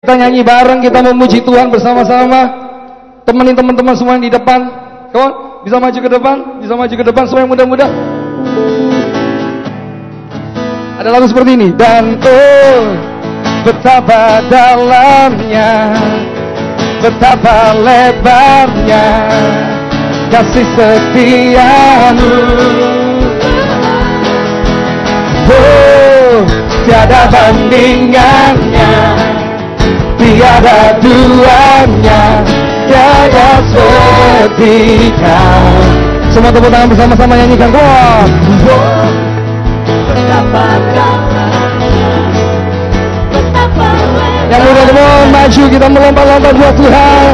Kita nyanyi bareng, kita memuji Tuhan bersama-sama. Temenin teman-teman semua yang di depan. Come on, bisa maju ke depan, bisa maju ke depan semua yang muda-muda. Ada lagu seperti ini. Dan oh, betapa dalamnya, betapa lebarnya kasih setiamu. Oh, tiada bandingannya, tiada duanya, tiada setika. Semua tepuk tangan bersama-sama nyanyikan. Wah, betapa dalamnya, betapa lebarnya. Yang muda semua maju, kita melompat-lompat buat Tuhan.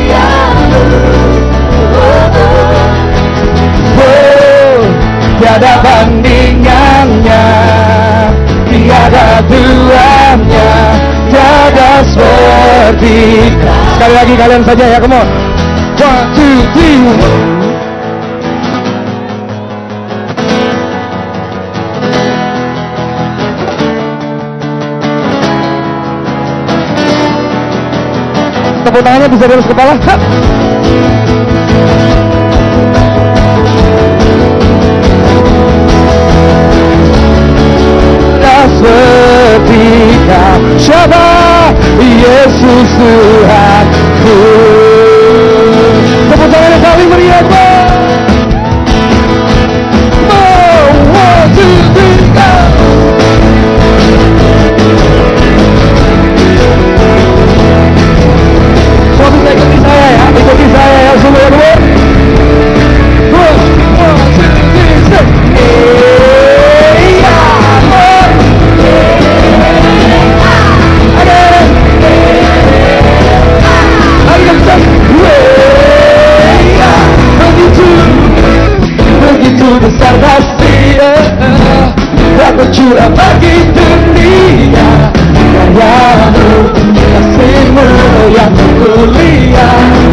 Oh, tiada bandingannya, tiada duanya, tiada sepertika. Sekali lagi kalian saja ya, come on. 1, 2, 3. Tepuk tangannya bisa di atas kepala. Setika siapa Yesus Tuhanku. Tepuk tangan yang paling meriah. 1, 2, 3. Semua bisa ikuti saya ya, ikuti saya ya semua dua. 1, 2, 3. Begitu besar kasih tak bercurah bagi dunia. Kayamu, kasihmu yang mulia,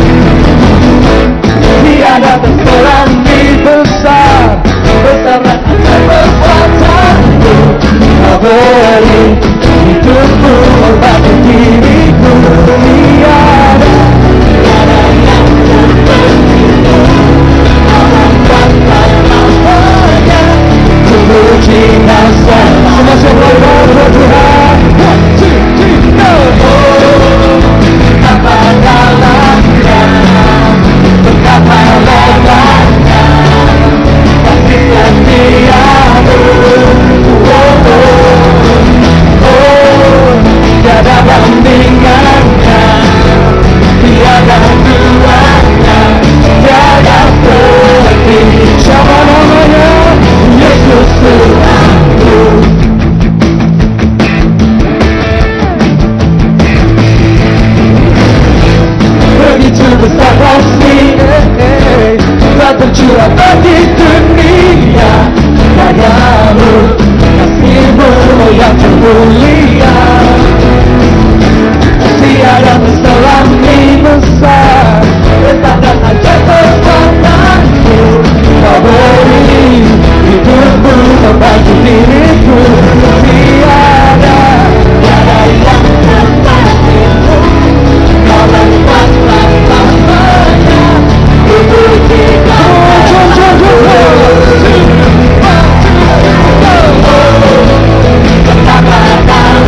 tiada terselangi besar, besar dan perbuatanmu. Kau beri hidupmu bagi diriku. Tiada yang sepertimu, memuji nasa. Semua semuanya buat Tuhan. 1, 2, 3, go. Betapa dalamnya, betapa lebarnya kasih setiamu. Oh, oh, oh, tiada bandingannya, tiada duanya, tiada seperti. Siapa namanya? Yesus Tuhanku. Begitu besar kasih tak tercurah bagi dunia. Kayamu, kasihmu yang termulia, tiada terselangi besar, besar dan ajaib perbuatanmu. Kau beri hidupmu bagi diriku. Tiada yang sepertimu, kau lewat lamanya. Memuji namamu. Betapa dalamnya,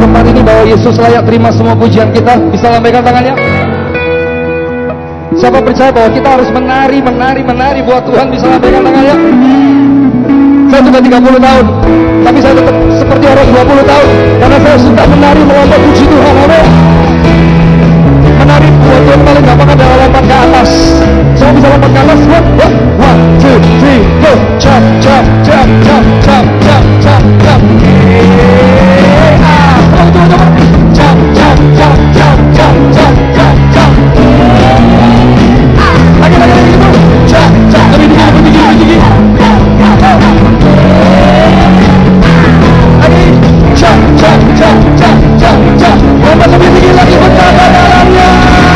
tempat ini bahwa Yesus layak terima semua pujian kita? Bisa lambaikan tangannya? Siapa percaya bahwa kita harus menari buat Tuhan? Bisa lambaikan tangannya? Saya sudah 30 tahun, tapi saya tetap seperti orang 20 tahun karena saya suka menari melompat puji Tuhan. Amin. Menari buat Tuhan paling gampang adalah lompat ke atas. Semua bisa lompat ke atas. 1, 2, 3, go. Jump, jump, jump, jump, jump, jump, jump, jump. Coba. Jump, jump, jump, jump, jump, jump, jump, jump. Lagi gitu. Jump, jump. Lebih tinggi. Lagi. Jump, jump, jump, jump, jump, jump. Lompat lebih tinggi lagi betapa dalamnya.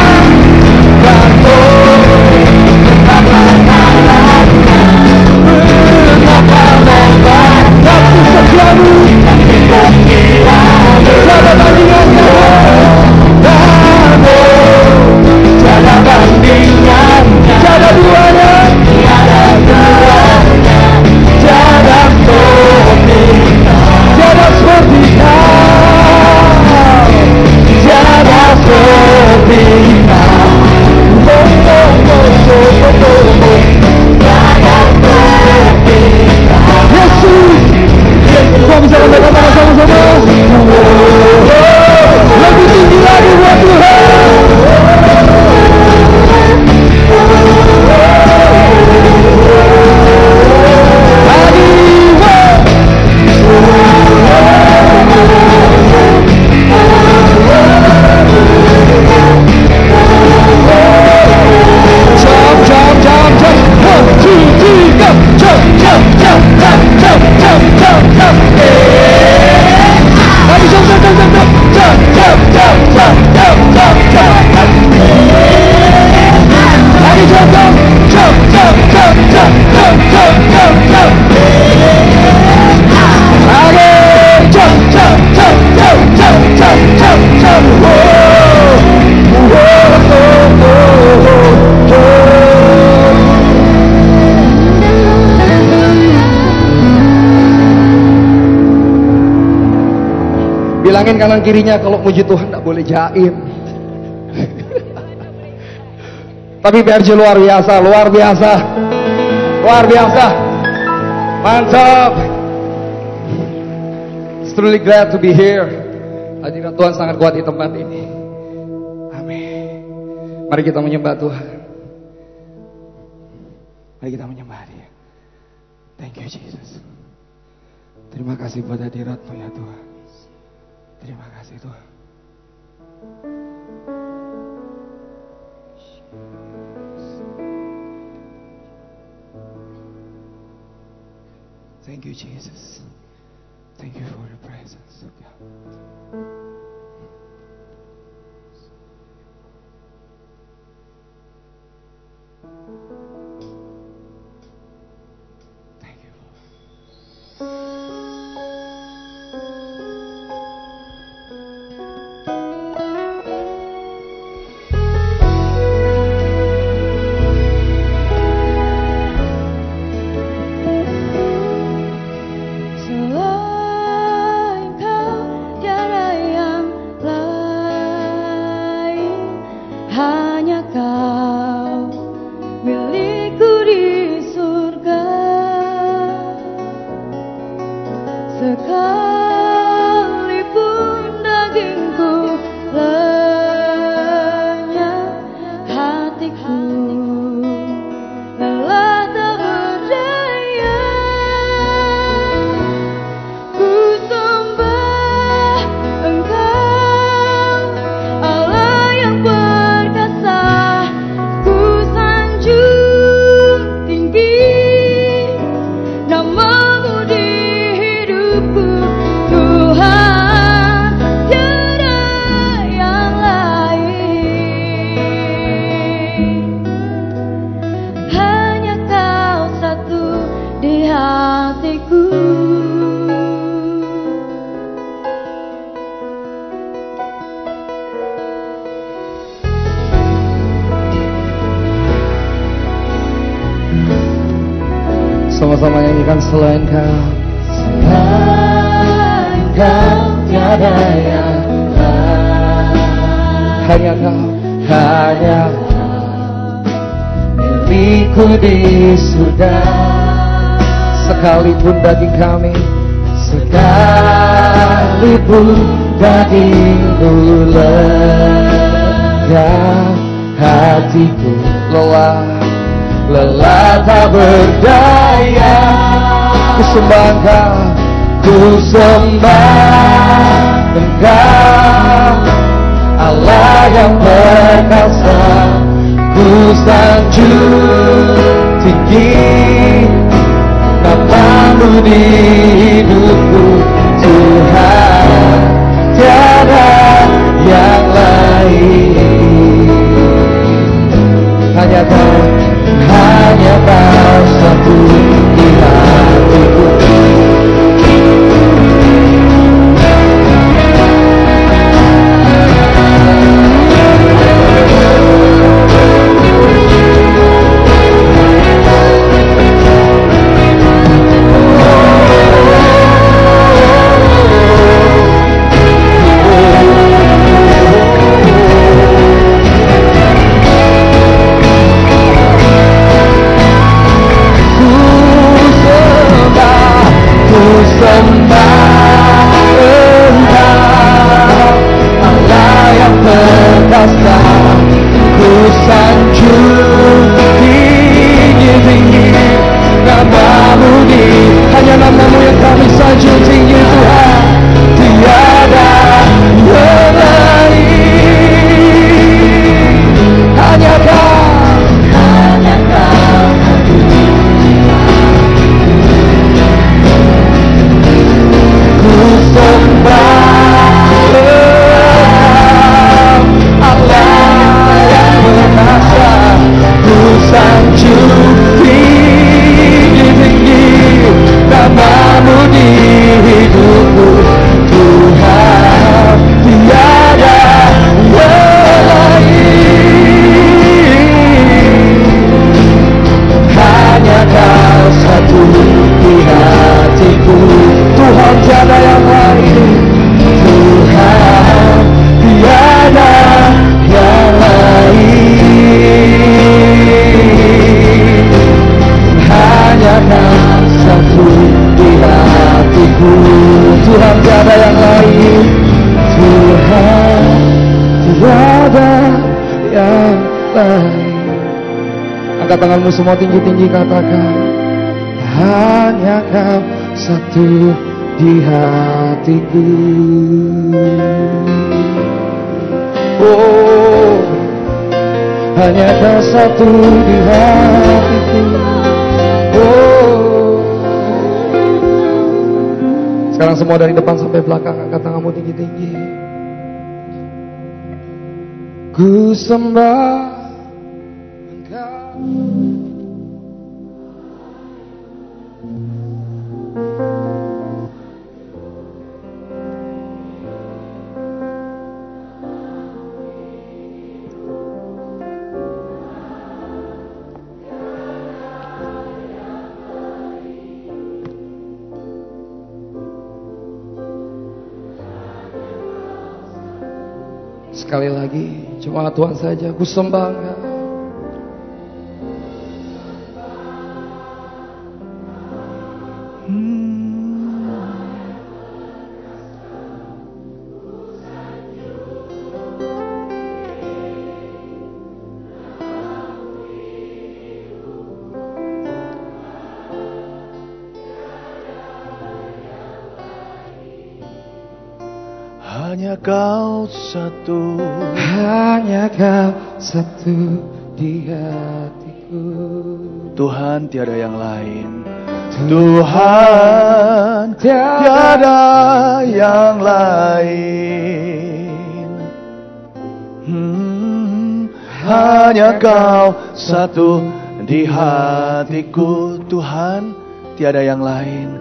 Bilangin kanan kirinya kalau muji Tuhan tak boleh jaim. Tapi PRJ luar biasa. Mantap. It's truly glad to be here. Hadirat Tuhan sangat kuat di tempat ini. Amin. Mari kita menyembah Tuhan. Mari kita menyembah Dia. Thank you Jesus. Terima kasih buat hadirat-Mu ya Tuhan. Terima kasih Tuhan. Thank you Jesus. Thank you for your presence, God. Thank you Lord. Sama-sama nyanyikan selain Kau. Selain Kau tiada yang lain. Hanya Kau, hanya milikku di surga. Sekalipun daging kami, sekalipun dagingku lega, hatiku lelah tak berdaya. Ku sembah Engkau, ku sembah Engkau, Allah yang perkasa. Ku sanjung tinggi nama-Mu di hidupku, Tuhan, tiada yang lain. Hanya Kau satu di hatiku. Angkat tanganmu semua tinggi-tinggi, katakan, hanya Kau satu di hatiku. Oh, hanya Kau satu di hatiku. Oh. Sekarang semua dari depan sampai belakang, angkat tanganmu tinggi-tinggi. Ku sembah sekali lagi, cuma Tuhan saja, ku sembah Engkau. Hanya Kau satu, hanya Kau satu di hatiku. Tuhan tiada yang lain. Tuhan tiada yang lain. Hanya Kau satu di hatiku. Tuhan tiada yang lain.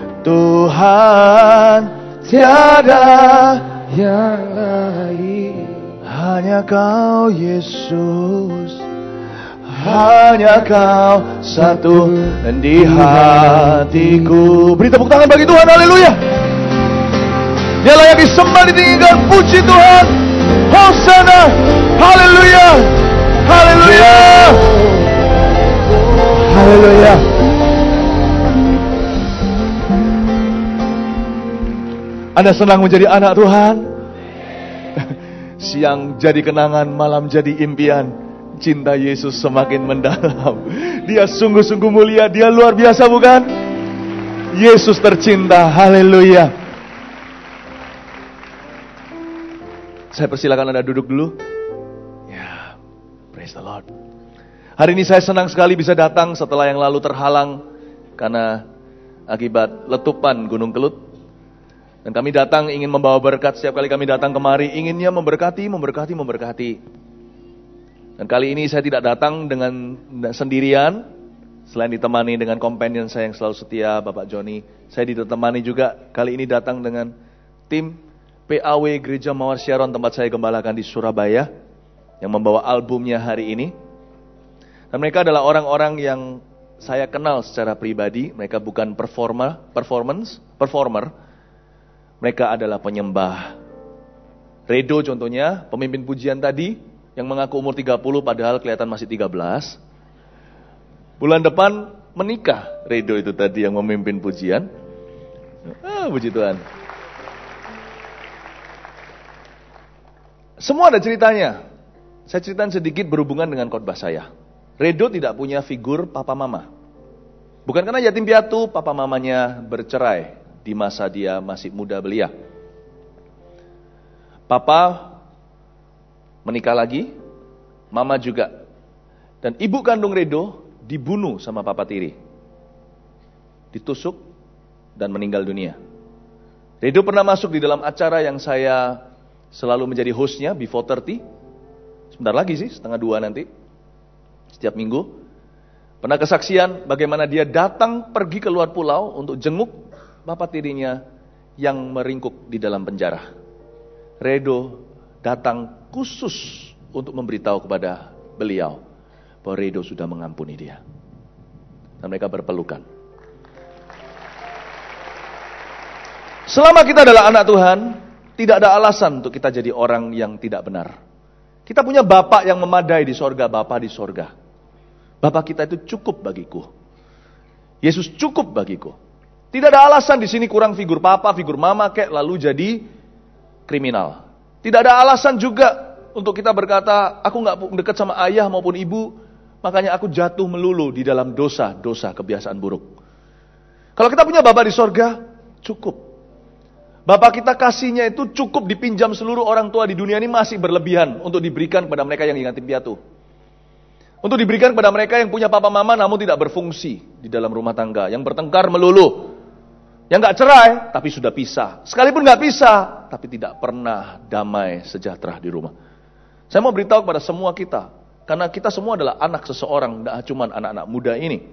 Tuhan tiada yang lain. Hanya Kau Yesus, hanya Kau satu di hatiku. Beri tepuk tangan bagi Tuhan, haleluya. Dia layak disembah, ditinggikan. Puji Tuhan. Hosana. Haleluya. Haleluya. Haleluya. Anda senang menjadi anak Tuhan? Siang jadi kenangan, malam jadi impian. Cinta Yesus semakin mendalam. Dia sungguh-sungguh mulia, dia luar biasa bukan? Yesus tercinta, haleluya. Saya persilakan Anda duduk dulu. Ya, praise the Lord. Hari ini saya senang sekali bisa datang setelah yang lalu terhalang karena akibat letupan Gunung Kelut. Dan kami datang ingin membawa berkat. Setiap kali kami datang kemari inginnya memberkati. Dan kali ini saya tidak datang dengan sendirian. Selain ditemani dengan companion saya yang selalu setia, Bapak Joni. Saya ditemani juga kali ini datang dengan tim PAW Gereja Mawar Sharon tempat saya gembalakan di Surabaya. Yang membawa albumnya hari ini. Dan mereka adalah orang-orang yang saya kenal secara pribadi. Mereka bukan performer. Mereka adalah penyembah. Redo contohnya, pemimpin pujian tadi, yang mengaku umur 30 padahal kelihatan masih 13. Bulan depan menikah, Redo itu tadi yang memimpin pujian. Puji Tuhan. Semua ada ceritanya. Saya ceritain sedikit berhubungan dengan khotbah saya. Redo tidak punya figur papa mama. Bukan karena yatim piatu, papa mamanya bercerai di masa dia masih muda belia. Papa menikah lagi, mama juga. Dan ibu kandung Redo dibunuh sama papa tiri. Ditusuk dan meninggal dunia. Redo pernah masuk di dalam acara yang saya selalu menjadi hostnya, Before 30. Sebentar lagi sih, 1:30 nanti. Setiap minggu. Pernah kesaksian bagaimana dia datang pergi ke luar pulau untuk jenguk bapak tirinya yang meringkuk di dalam penjara. Redo datang khusus untuk memberitahu kepada beliau bahwa Redo sudah mengampuni dia. Dan mereka berpelukan. Selama kita adalah anak Tuhan, tidak ada alasan untuk kita jadi orang yang tidak benar. Kita punya Bapak yang memadai di sorga, Bapa di sorga. Bapak kita itu cukup bagiku. Yesus cukup bagiku. Tidak ada alasan di sini kurang figur papa, figur mama kayak lalu jadi kriminal. Tidak ada alasan juga untuk kita berkata, aku nggak dekat sama ayah maupun ibu, makanya aku jatuh melulu di dalam dosa kebiasaan buruk. Kalau kita punya Bapa di sorga, cukup. Bapak kita kasihnya itu cukup dipinjam seluruh orang tua di dunia ini masih berlebihan untuk diberikan kepada mereka yang yatim piatu. Untuk diberikan kepada mereka yang punya papa mama namun tidak berfungsi di dalam rumah tangga, yang bertengkar melulu. Yang gak cerai, tapi sudah pisah. Sekalipun gak pisah, tapi tidak pernah damai sejahtera di rumah. Saya mau beritahu kepada semua kita, karena kita semua adalah anak seseorang, tidak cuma anak-anak muda ini.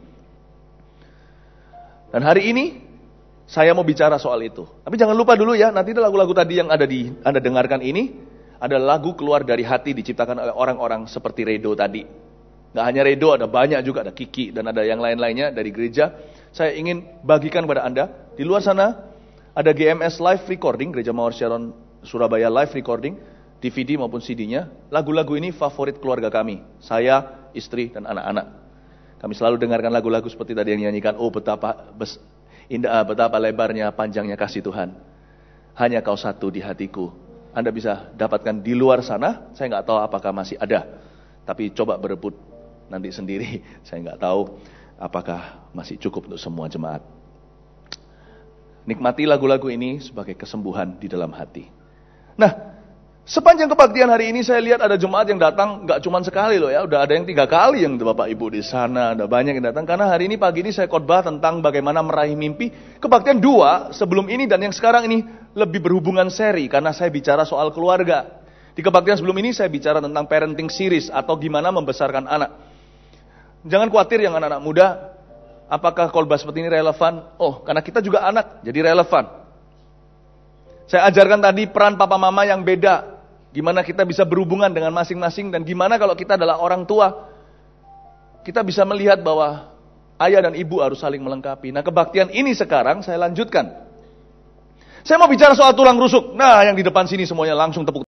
Dan hari ini, saya mau bicara soal itu. Tapi jangan lupa dulu ya, nanti lagu-lagu tadi yang ada di Anda dengarkan ini, ada lagu keluar dari hati diciptakan oleh orang-orang seperti Redo tadi. Gak hanya Redo, ada banyak juga, ada Kiki, dan ada yang lain-lainnya dari gereja. Saya ingin bagikan kepada Anda, di luar sana ada GMS live recording, Gereja Mawar Sharon Surabaya live recording, DVD maupun CD-nya. Lagu-lagu ini favorit keluarga kami, saya, istri, dan anak-anak. Kami selalu dengarkan lagu-lagu seperti tadi yang nyanyikan, oh betapa betapa lebarnya, panjangnya kasih Tuhan. Hanya kau satu di hatiku. Anda bisa dapatkan di luar sana, saya nggak tahu apakah masih ada. Tapi coba berebut nanti sendiri, saya nggak tahu apakah masih cukup untuk semua jemaat. Nikmati lagu-lagu ini sebagai kesembuhan di dalam hati. Nah, sepanjang kebaktian hari ini saya lihat ada jemaat yang datang gak cuma sekali loh ya. Udah ada yang 3 kali yang Bapak Ibu di sana. Ada banyak yang datang. Karena hari ini pagi ini saya khotbah tentang bagaimana meraih mimpi. Kebaktian 2 sebelum ini dan yang sekarang ini lebih berhubungan seri. Karena saya bicara soal keluarga. Di kebaktian sebelum ini saya bicara tentang parenting series atau gimana membesarkan anak. Jangan khawatir yang anak-anak muda, apakah khotbah seperti ini relevan? Oh, karena kita juga anak, jadi relevan. Saya ajarkan tadi peran papa mama yang beda. Gimana kita bisa berhubungan dengan masing-masing dan gimana kalau kita adalah orang tua. Kita bisa melihat bahwa ayah dan ibu harus saling melengkapi. Nah, kebaktian ini sekarang saya lanjutkan. Saya mau bicara soal tulang rusuk. Nah, yang di depan sini semuanya langsung tepuk.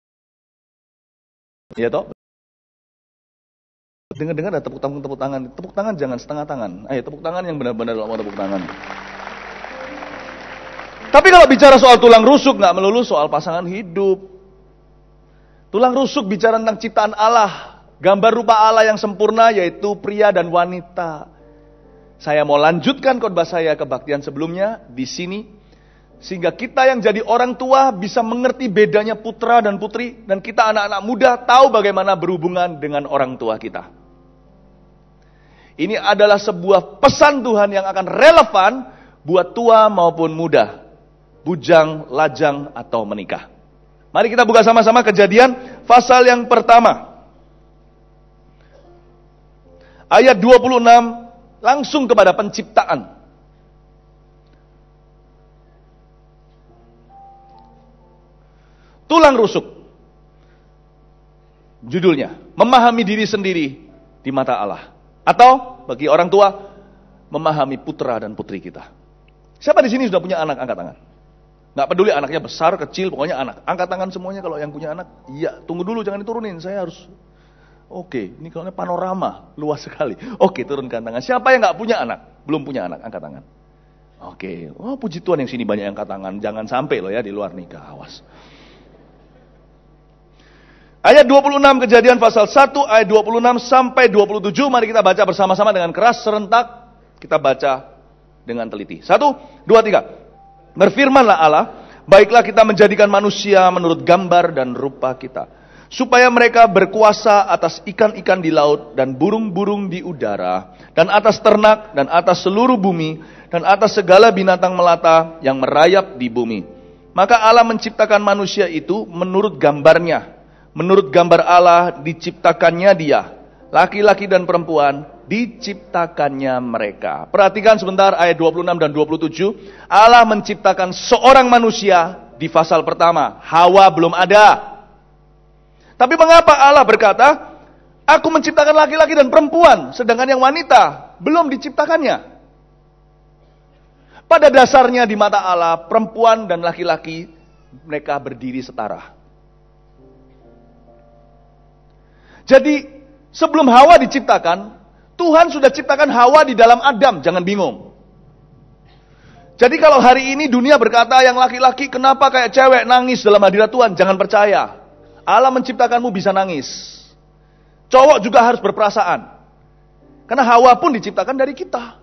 Iya toh? Dengar-dengar ada tepuk tangan. Tepuk tangan jangan setengah tangan. Ayo tepuk tangan yang benar-benar mau tepuk tangan. Tapi kalau bicara soal tulang rusuk, nggak melulu soal pasangan hidup. Tulang rusuk bicara tentang ciptaan Allah. Gambar rupa Allah yang sempurna yaitu pria dan wanita. Saya mau lanjutkan khotbah saya kebaktian sebelumnya di sini. Sehingga kita yang jadi orang tua bisa mengerti bedanya putra dan putri. Dan kita anak-anak muda tahu bagaimana berhubungan dengan orang tua kita. Ini adalah sebuah pesan Tuhan yang akan relevan buat tua maupun muda. Bujang, lajang, atau menikah. Mari kita buka sama-sama Kejadian pasal yang pertama. Ayat 26 langsung kepada penciptaan. Tulang rusuk. Judulnya, memahami diri sendiri di mata Allah. Atau bagi orang tua, memahami putra dan putri kita. Siapa di sini sudah punya anak? Angkat tangan. Nggak peduli anaknya besar, kecil, pokoknya anak. Angkat tangan semuanya kalau yang punya anak. Iya, tunggu dulu jangan diturunin. Saya harus. Oke, ini kalau panorama luas sekali. Oke, turunkan tangan. Siapa yang nggak punya anak? Belum punya anak, angkat tangan. Oke, oh puji Tuhan yang sini banyak yang angkat tangan. Jangan sampai loh ya di luar nikah, awas. Ayat 26 Kejadian pasal 1 ayat 26 sampai 27. Mari kita baca bersama-sama dengan keras serentak. Kita baca dengan teliti. 1, 2, 3. Berfirmanlah Allah, baiklah kita menjadikan manusia menurut gambar dan rupa kita, supaya mereka berkuasa atas ikan-ikan di laut dan burung-burung di udara, dan atas ternak dan atas seluruh bumi, dan atas segala binatang melata yang merayap di bumi. Maka Allah menciptakan manusia itu menurut gambarnya. Menurut gambar Allah diciptakannya dia. Laki-laki dan perempuan diciptakannya mereka. Perhatikan sebentar ayat 26 dan 27. Allah menciptakan seorang manusia di pasal pertama. Hawa belum ada. Tapi mengapa Allah berkata, aku menciptakan laki-laki dan perempuan, sedangkan yang wanita belum diciptakannya? Pada dasarnya di mata Allah, perempuan dan laki-laki mereka berdiri setara. Jadi sebelum Hawa diciptakan, Tuhan sudah ciptakan Hawa di dalam Adam, jangan bingung. Jadi kalau hari ini dunia berkata yang laki-laki kenapa kayak cewek nangis dalam hadirat Tuhan, jangan percaya. Allah menciptakanmu bisa nangis. Cowok juga harus berperasaan. Karena Hawa pun diciptakan dari kita.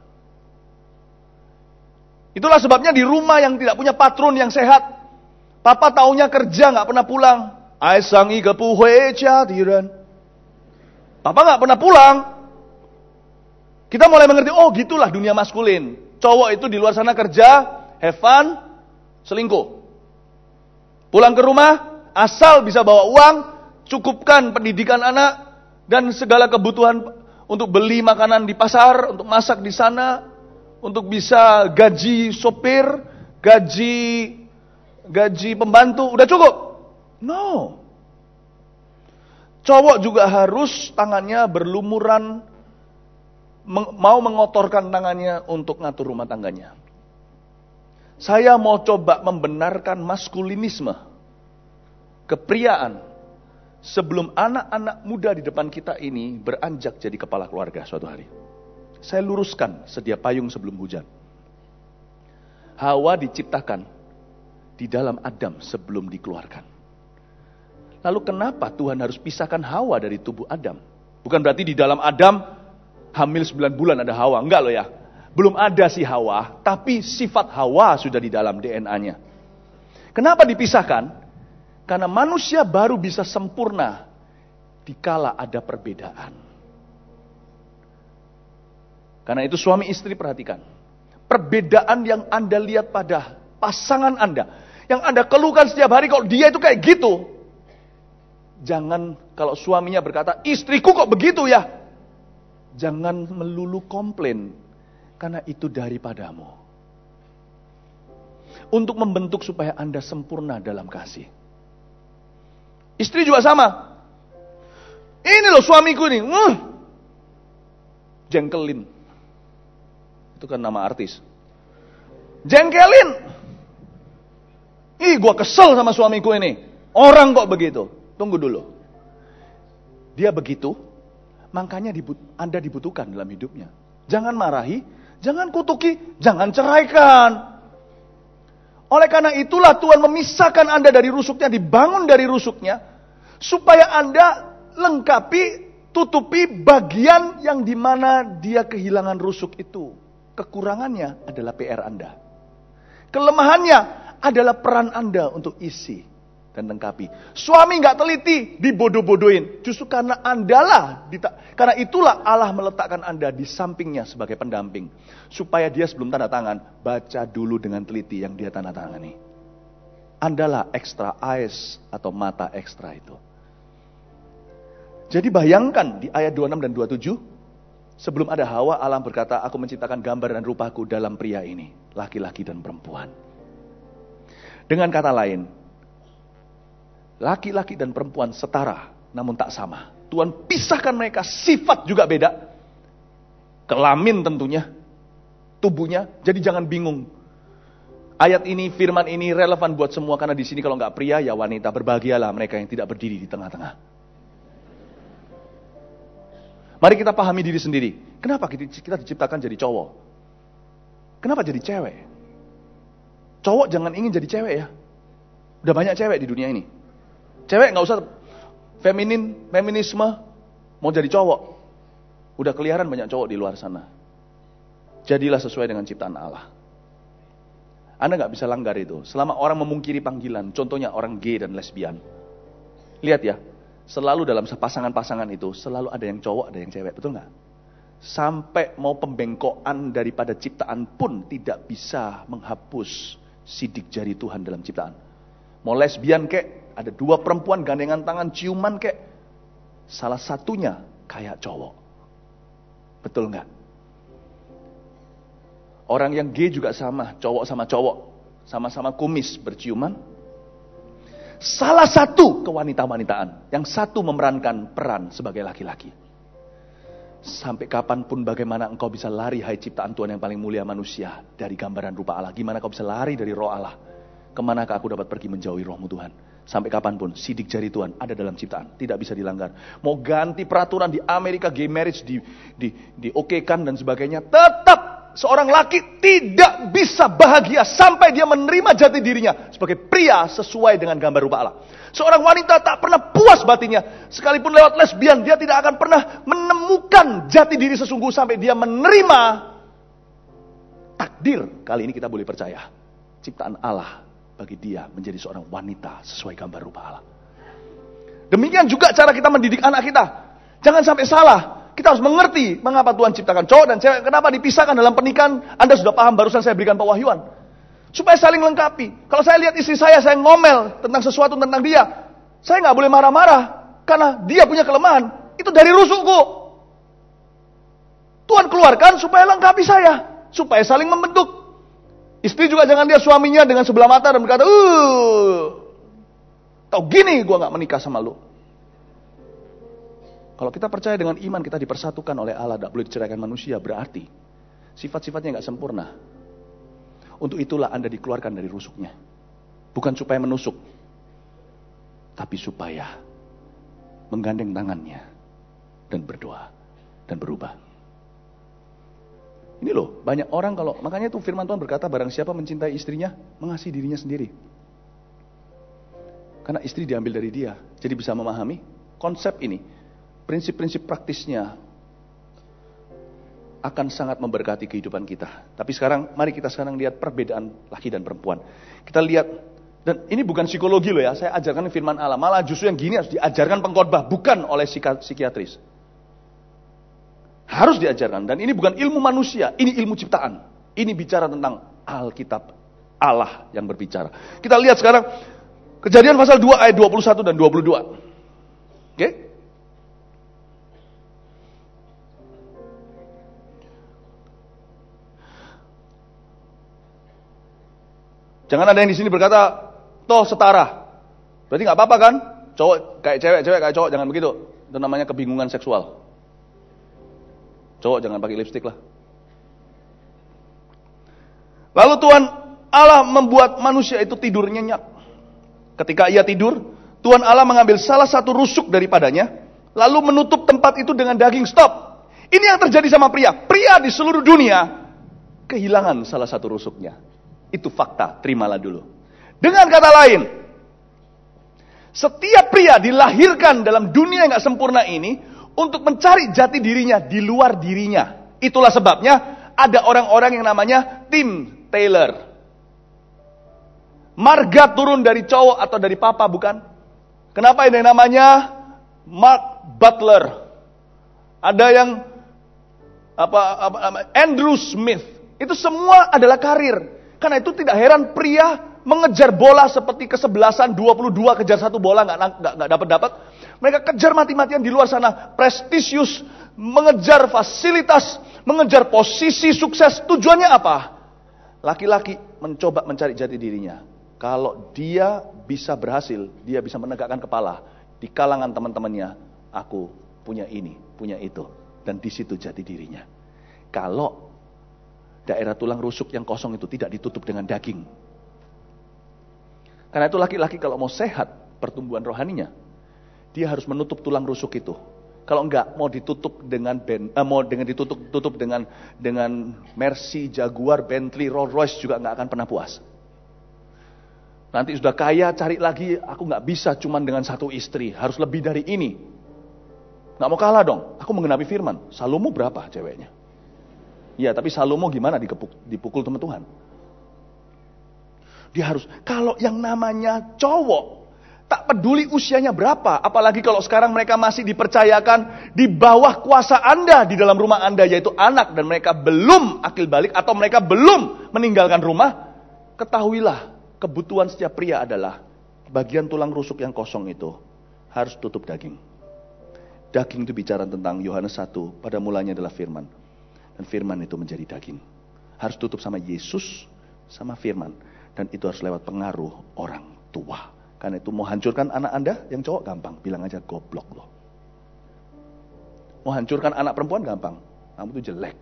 Itulah sebabnya di rumah yang tidak punya patron yang sehat, papa taunya kerja gak pernah pulang. Ai sang i ke pu hui jia diren. Papa gak pernah pulang. Kita mulai mengerti, oh gitulah dunia maskulin. Cowok itu di luar sana kerja, have fun, selingkuh. Pulang ke rumah, asal bisa bawa uang, cukupkan pendidikan anak, dan segala kebutuhan untuk beli makanan di pasar, untuk masak di sana, untuk bisa gaji sopir, gaji pembantu, udah cukup. No. Cowok juga harus tangannya berlumuran, mau mengotorkan tangannya untuk ngatur rumah tangganya. Saya mau coba membenarkan maskulinisme, kepriaan, sebelum anak-anak muda di depan kita ini beranjak jadi kepala keluarga suatu hari. Saya luruskan sedia payung sebelum hujan. Hawa diciptakan di dalam Adam sebelum dikeluarkan. Lalu kenapa Tuhan harus pisahkan Hawa dari tubuh Adam? Bukan berarti di dalam Adam hamil 9 bulan ada Hawa. Enggak loh ya. Belum ada si Hawa, tapi sifat Hawa sudah di dalam DNA-nya. Kenapa dipisahkan? Karena manusia baru bisa sempurna dikala ada perbedaan. Karena itu suami istri perhatikan. Perbedaan yang Anda lihat pada pasangan Anda, yang Anda keluhkan setiap hari, kalau dia itu kayak gitu. Jangan kalau suaminya berkata, istriku kok begitu ya. Jangan melulu komplain, karena itu daripadamu. Untuk membentuk supaya Anda sempurna dalam kasih. Istri juga sama. Ini loh suamiku ini. Jengkelin. Itu kan nama artis. Jengkelin. Ih, gua kesel sama suamiku ini. Orang kok begitu. Tunggu dulu. Dia begitu, makanya Anda dibutuhkan dalam hidupnya. Jangan marahi, jangan kutuki, jangan ceraikan. Oleh karena itulah Tuhan memisahkan Anda dari rusuknya, dibangun dari rusuknya, supaya Anda lengkapi, tutupi bagian yang dimana dia kehilangan rusuk itu. Kekurangannya adalah PR Anda. Kelemahannya adalah peran Anda untuk isi dan lengkapi. Suami nggak teliti, dibodoh-bodohin. Justru karena karena itulah Allah meletakkan Anda di sampingnya sebagai pendamping. Supaya dia sebelum tanda tangan, baca dulu dengan teliti yang dia tanda tangani. Andalah extra eyes atau mata ekstra itu. Jadi bayangkan di ayat 26 dan 27, sebelum ada Hawa, Allah berkata, aku menciptakan gambar dan rupaku dalam pria ini, laki-laki dan perempuan. Dengan kata lain, laki-laki dan perempuan setara, namun tak sama. Tuhan pisahkan mereka, sifat juga beda. Kelamin tentunya, tubuhnya. Jadi jangan bingung. Ayat ini, firman ini relevan buat semua. Karena di sini kalau nggak pria, ya wanita. Berbahagialah mereka yang tidak berdiri di tengah-tengah. Mari kita pahami diri sendiri. Kenapa kita diciptakan jadi cowok? Kenapa jadi cewek? Cowok jangan ingin jadi cewek ya. Udah banyak cewek di dunia ini. Cewek gak usah feminisme, mau jadi cowok. Udah keliaran banyak cowok di luar sana. Jadilah sesuai dengan ciptaan Allah. Anda gak bisa langgar itu. Selama orang memungkiri panggilan, contohnya orang gay dan lesbian. Lihat ya, selalu dalam pasangan-pasangan itu, selalu ada yang cowok, ada yang cewek, betul gak? Sampai mau pembengkokan daripada ciptaan pun tidak bisa menghapus sidik jari Tuhan dalam ciptaan. Mau lesbian kek, ada dua perempuan gandengan tangan ciuman kek, salah satunya kayak cowok. Betul nggak? Orang yang gay juga sama, cowok sama cowok, sama-sama kumis berciuman. Salah satu kewanita-wanitaan, yang satu memerankan peran sebagai laki-laki. Sampai kapanpun bagaimana engkau bisa lari, hai ciptaan Tuhan yang paling mulia manusia, dari gambaran rupa Allah. Gimana kau bisa lari dari roh Allah? Kemanakah aku dapat pergi menjauhi rohmu Tuhan? Sampai kapanpun sidik jari Tuhan ada dalam ciptaan, tidak bisa dilanggar. Mau ganti peraturan di Amerika, gay marriage diokekan dan sebagainya, tetap seorang laki tidak bisa bahagia sampai dia menerima jati dirinya sebagai pria sesuai dengan gambar rupa Allah. Seorang wanita tak pernah puas batinnya, sekalipun lewat lesbian, dia tidak akan pernah menemukan jati diri sesungguh sampai dia menerima takdir. Kali ini kita boleh percaya, ciptaan Allah bagi dia menjadi seorang wanita sesuai gambar rupa Allah. Demikian juga cara kita mendidik anak kita. Jangan sampai salah. Kita harus mengerti mengapa Tuhan ciptakan cowok dan cewek. Kenapa dipisahkan dalam pernikahan. Anda sudah paham, barusan saya berikan pewahyuan. Supaya saling lengkapi. Kalau saya lihat istri saya ngomel tentang sesuatu tentang dia, saya nggak boleh marah-marah. Karena dia punya kelemahan. Itu dari rusukku. Tuhan keluarkan supaya lengkapi saya. Supaya saling membentuk. Istri juga jangan lihat suaminya dengan sebelah mata dan berkata, tau gini gue gak menikah sama lu. Kalau kita percaya dengan iman kita dipersatukan oleh Allah, tidak boleh diceraikan manusia, berarti sifat-sifatnya gak sempurna. Untuk itulah Anda dikeluarkan dari rusuknya. Bukan supaya menusuk, tapi supaya menggandeng tangannya dan berdoa dan berubah. Ini loh, banyak orang makanya tuh firman Tuhan berkata, barang siapa mencintai istrinya, mengasihi dirinya sendiri. Karena istri diambil dari dia. Jadi bisa memahami konsep ini. Prinsip-prinsip praktisnya akan sangat memberkati kehidupan kita. Tapi sekarang, mari kita sekarang lihat perbedaan laki dan perempuan. Kita lihat, dan ini bukan psikologi loh ya, saya ajarkan firman Allah. Malah justru yang gini harus diajarkan pengkhotbah, bukan oleh psikiatris. Harus diajarkan. Dan ini bukan ilmu manusia, ini ilmu ciptaan. Ini bicara tentang Alkitab, Allah yang berbicara. Kita lihat sekarang Kejadian pasal 2 ayat 21 dan 22. Oke? Jangan ada yang di sini berkata, toh setara. Berarti nggak apa-apa kan? Cowok kayak cewek, cewek kayak cowok, jangan begitu. Itu namanya kebingungan seksual. Cowok jangan pakai lipstik lah. Lalu Tuhan Allah membuat manusia itu tidur nyenyak. Ketika ia tidur, Tuhan Allah mengambil salah satu rusuk daripadanya, lalu menutup tempat itu dengan daging. Stop. Ini yang terjadi sama pria. Pria di seluruh dunia kehilangan salah satu rusuknya. Itu fakta, terimalah dulu. Dengan kata lain, setiap pria dilahirkan dalam dunia yang gak sempurna ini untuk mencari jati dirinya di luar dirinya. Itulah sebabnya ada orang-orang yang namanya Tim Taylor. Marga turun dari cowok atau dari papa, bukan? Kenapa ini namanya Mark Butler? Ada yang Andrew Smith. Itu semua adalah karir. Karena itu tidak heran pria mengejar bola seperti kesebelasan 22 kejar satu bola nggak dapat. Mereka kejar mati-matian di luar sana, prestisius, mengejar fasilitas, mengejar posisi sukses. Tujuannya apa? Laki-laki mencoba mencari jati dirinya. Kalau dia bisa berhasil, dia bisa menegakkan kepala di kalangan teman-temannya. Aku punya ini, punya itu. Dan di situ jati dirinya. Kalau daerah tulang rusuk yang kosong itu tidak ditutup dengan daging. Karena itu laki-laki kalau mau sehat pertumbuhan rohaninya, dia harus menutup tulang rusuk itu. Kalau enggak, mau ditutup dengan ditutup dengan Mercy, Jaguar, Bentley, Rolls Royce juga enggak akan pernah puas. Nanti sudah kaya, cari lagi, aku nggak bisa cuman dengan satu istri, harus lebih dari ini. Nggak mau kalah dong, aku mengenapi firman. Salomo berapa ceweknya? Ya, tapi Salomo gimana dipukul teman Tuhan? Dia harus, kalau yang namanya cowok, tak peduli usianya berapa, apalagi kalau sekarang mereka masih dipercayakan di bawah kuasa Anda di dalam rumah Anda, yaitu anak, dan mereka belum akil balik atau mereka belum meninggalkan rumah, ketahuilah. Kebutuhan setiap pria adalah bagian tulang rusuk yang kosong itu harus tutup daging. Daging itu bicara tentang Yohanes 1, pada mulanya adalah firman. Dan firman itu menjadi daging. Harus tutup sama Yesus, sama firman. Dan itu harus lewat pengaruh orang tua. Karena itu mau hancurkan anak Anda, yang cowok gampang, bilang aja goblok loh. Mau hancurkan anak perempuan gampang, kamu itu jelek.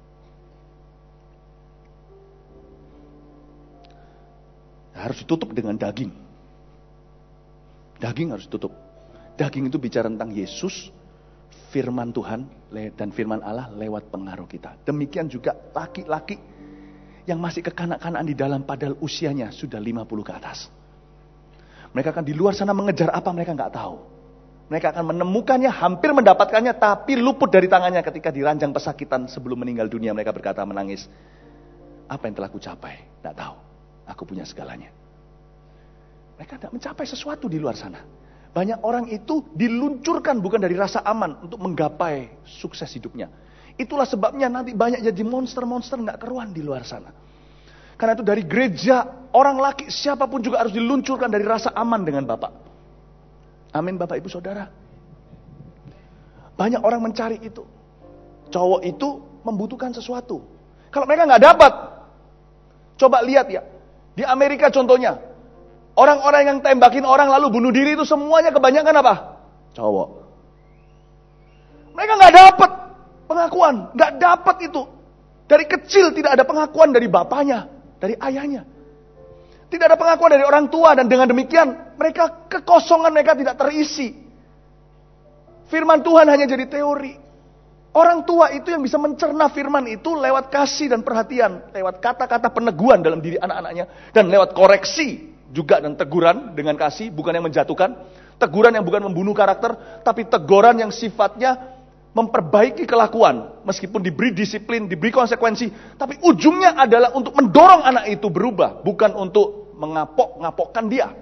Harus ditutup dengan daging. Daging harus ditutup. Daging itu bicara tentang Yesus, firman Tuhan, dan firman Allah lewat pengaruh kita. Demikian juga laki-laki yang masih kekanak-kanakan di dalam padahal usianya sudah 50 ke atas. Mereka akan di luar sana mengejar apa mereka nggak tahu. Mereka akan menemukannya, hampir mendapatkannya, tapi luput dari tangannya ketika diranjang pesakitan sebelum meninggal dunia. Mereka berkata menangis, apa yang telah kucapai? Nggak tahu. Aku punya segalanya. Mereka tidak mencapai sesuatu di luar sana. Banyak orang itu diluncurkan bukan dari rasa aman untuk menggapai sukses hidupnya. Itulah sebabnya nanti banyak jadi monster-monster gak keruan di luar sana. Karena itu dari gereja, orang laki siapapun juga harus diluncurkan dari rasa aman dengan Bapak. Amin Bapak Ibu Saudara. Banyak orang mencari itu. Cowok itu membutuhkan sesuatu. Kalau mereka gak dapat, coba lihat ya. Di Amerika contohnya, orang-orang yang tembakin orang lalu bunuh diri itu semuanya kebanyakan apa? Cowok. Mereka nggak dapat pengakuan, nggak dapat itu. Dari kecil tidak ada pengakuan dari bapaknya, dari ayahnya. Tidak ada pengakuan dari orang tua, dan dengan demikian mereka kekosongan mereka tidak terisi. Firman Tuhan hanya jadi teori. Orang tua itu yang bisa mencerna firman itu lewat kasih dan perhatian. Lewat kata-kata peneguhan dalam diri anak-anaknya. Dan lewat koreksi juga dan teguran dengan kasih. Bukan yang menjatuhkan. Teguran yang bukan membunuh karakter. Tapi teguran yang sifatnya memperbaiki kelakuan. Meskipun diberi disiplin, diberi konsekuensi. Tapi ujungnya adalah untuk mendorong anak itu berubah. Bukan untuk mengapok-ngapokkan dia.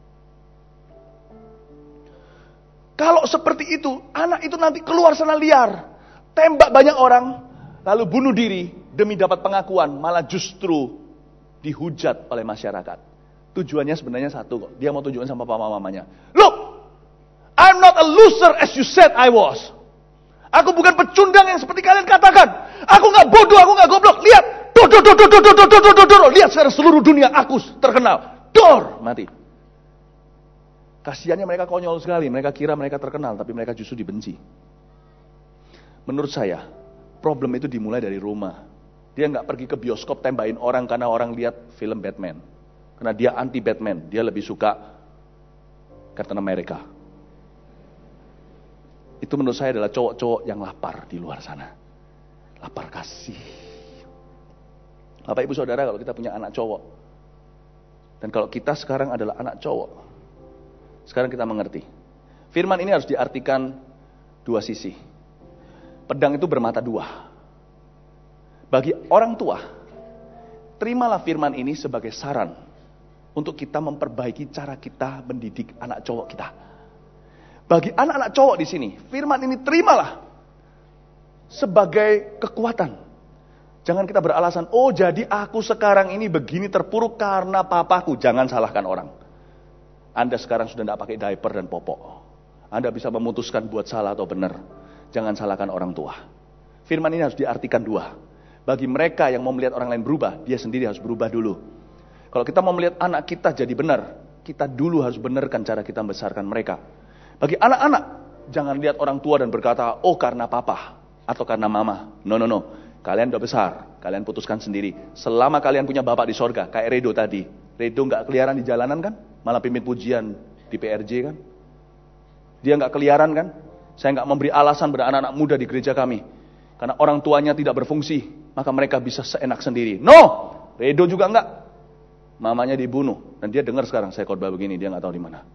Kalau seperti itu, anak itu nanti keluar sana liar. Tembak banyak orang, lalu bunuh diri demi dapat pengakuan, malah justru dihujat oleh masyarakat. Tujuannya sebenarnya satu kok, dia mau tujuan sama papa mamanya. Look, I'm not a loser as you said I was. Aku bukan pecundang yang seperti kalian katakan. Aku gak bodoh, aku gak goblok. Lihat, lihat sekarang seluruh dunia aku terkenal. Dor, mati. Kasiannya mereka konyol sekali, mereka kira mereka terkenal, tapi mereka justru dibenci. Menurut saya, problem itu dimulai dari rumah. Dia nggak pergi ke bioskop tembakin orang karena orang lihat film Batman. Karena dia anti Batman, dia lebih suka Captain America. Itu menurut saya adalah cowok-cowok yang lapar di luar sana. Lapar kasih. Bapak ibu saudara, kalau kita punya anak cowok, dan kalau kita sekarang adalah anak cowok, sekarang kita mengerti. Firman ini harus diartikan dua sisi. Pedang itu bermata dua. Bagi orang tua, terimalah firman ini sebagai saran untuk kita memperbaiki cara kita mendidik anak cowok kita. Bagi anak-anak cowok di sini, firman ini terimalah sebagai kekuatan. Jangan kita beralasan, oh jadi aku sekarang ini begini terpuruk karena papaku. Jangan salahkan orang. Anda sekarang sudah tidak pakai diaper dan popok. Anda bisa memutuskan buat salah atau benar. Jangan salahkan orang tua. Firman ini harus diartikan dua. Bagi mereka yang mau melihat orang lain berubah, dia sendiri harus berubah dulu. Kalau kita mau melihat anak kita jadi benar, kita dulu harus benarkan cara kita membesarkan mereka. Bagi anak-anak, jangan lihat orang tua dan berkata, oh karena papa atau karena mama. No. Kalian udah besar, kalian putuskan sendiri. Selama kalian punya bapak di sorga, kayak Redo tadi. Redo gak keliaran di jalanan kan? Malah pimpin pujian di PRJ kan? Dia gak keliaran kan? Saya gak memberi alasan pada anak-anak muda di gereja kami. Karena orang tuanya tidak berfungsi, maka mereka bisa seenak sendiri. No! Redo juga enggak. Mamanya dibunuh. Dan dia dengar sekarang, saya khotbah begini, dia gak tahu di mana.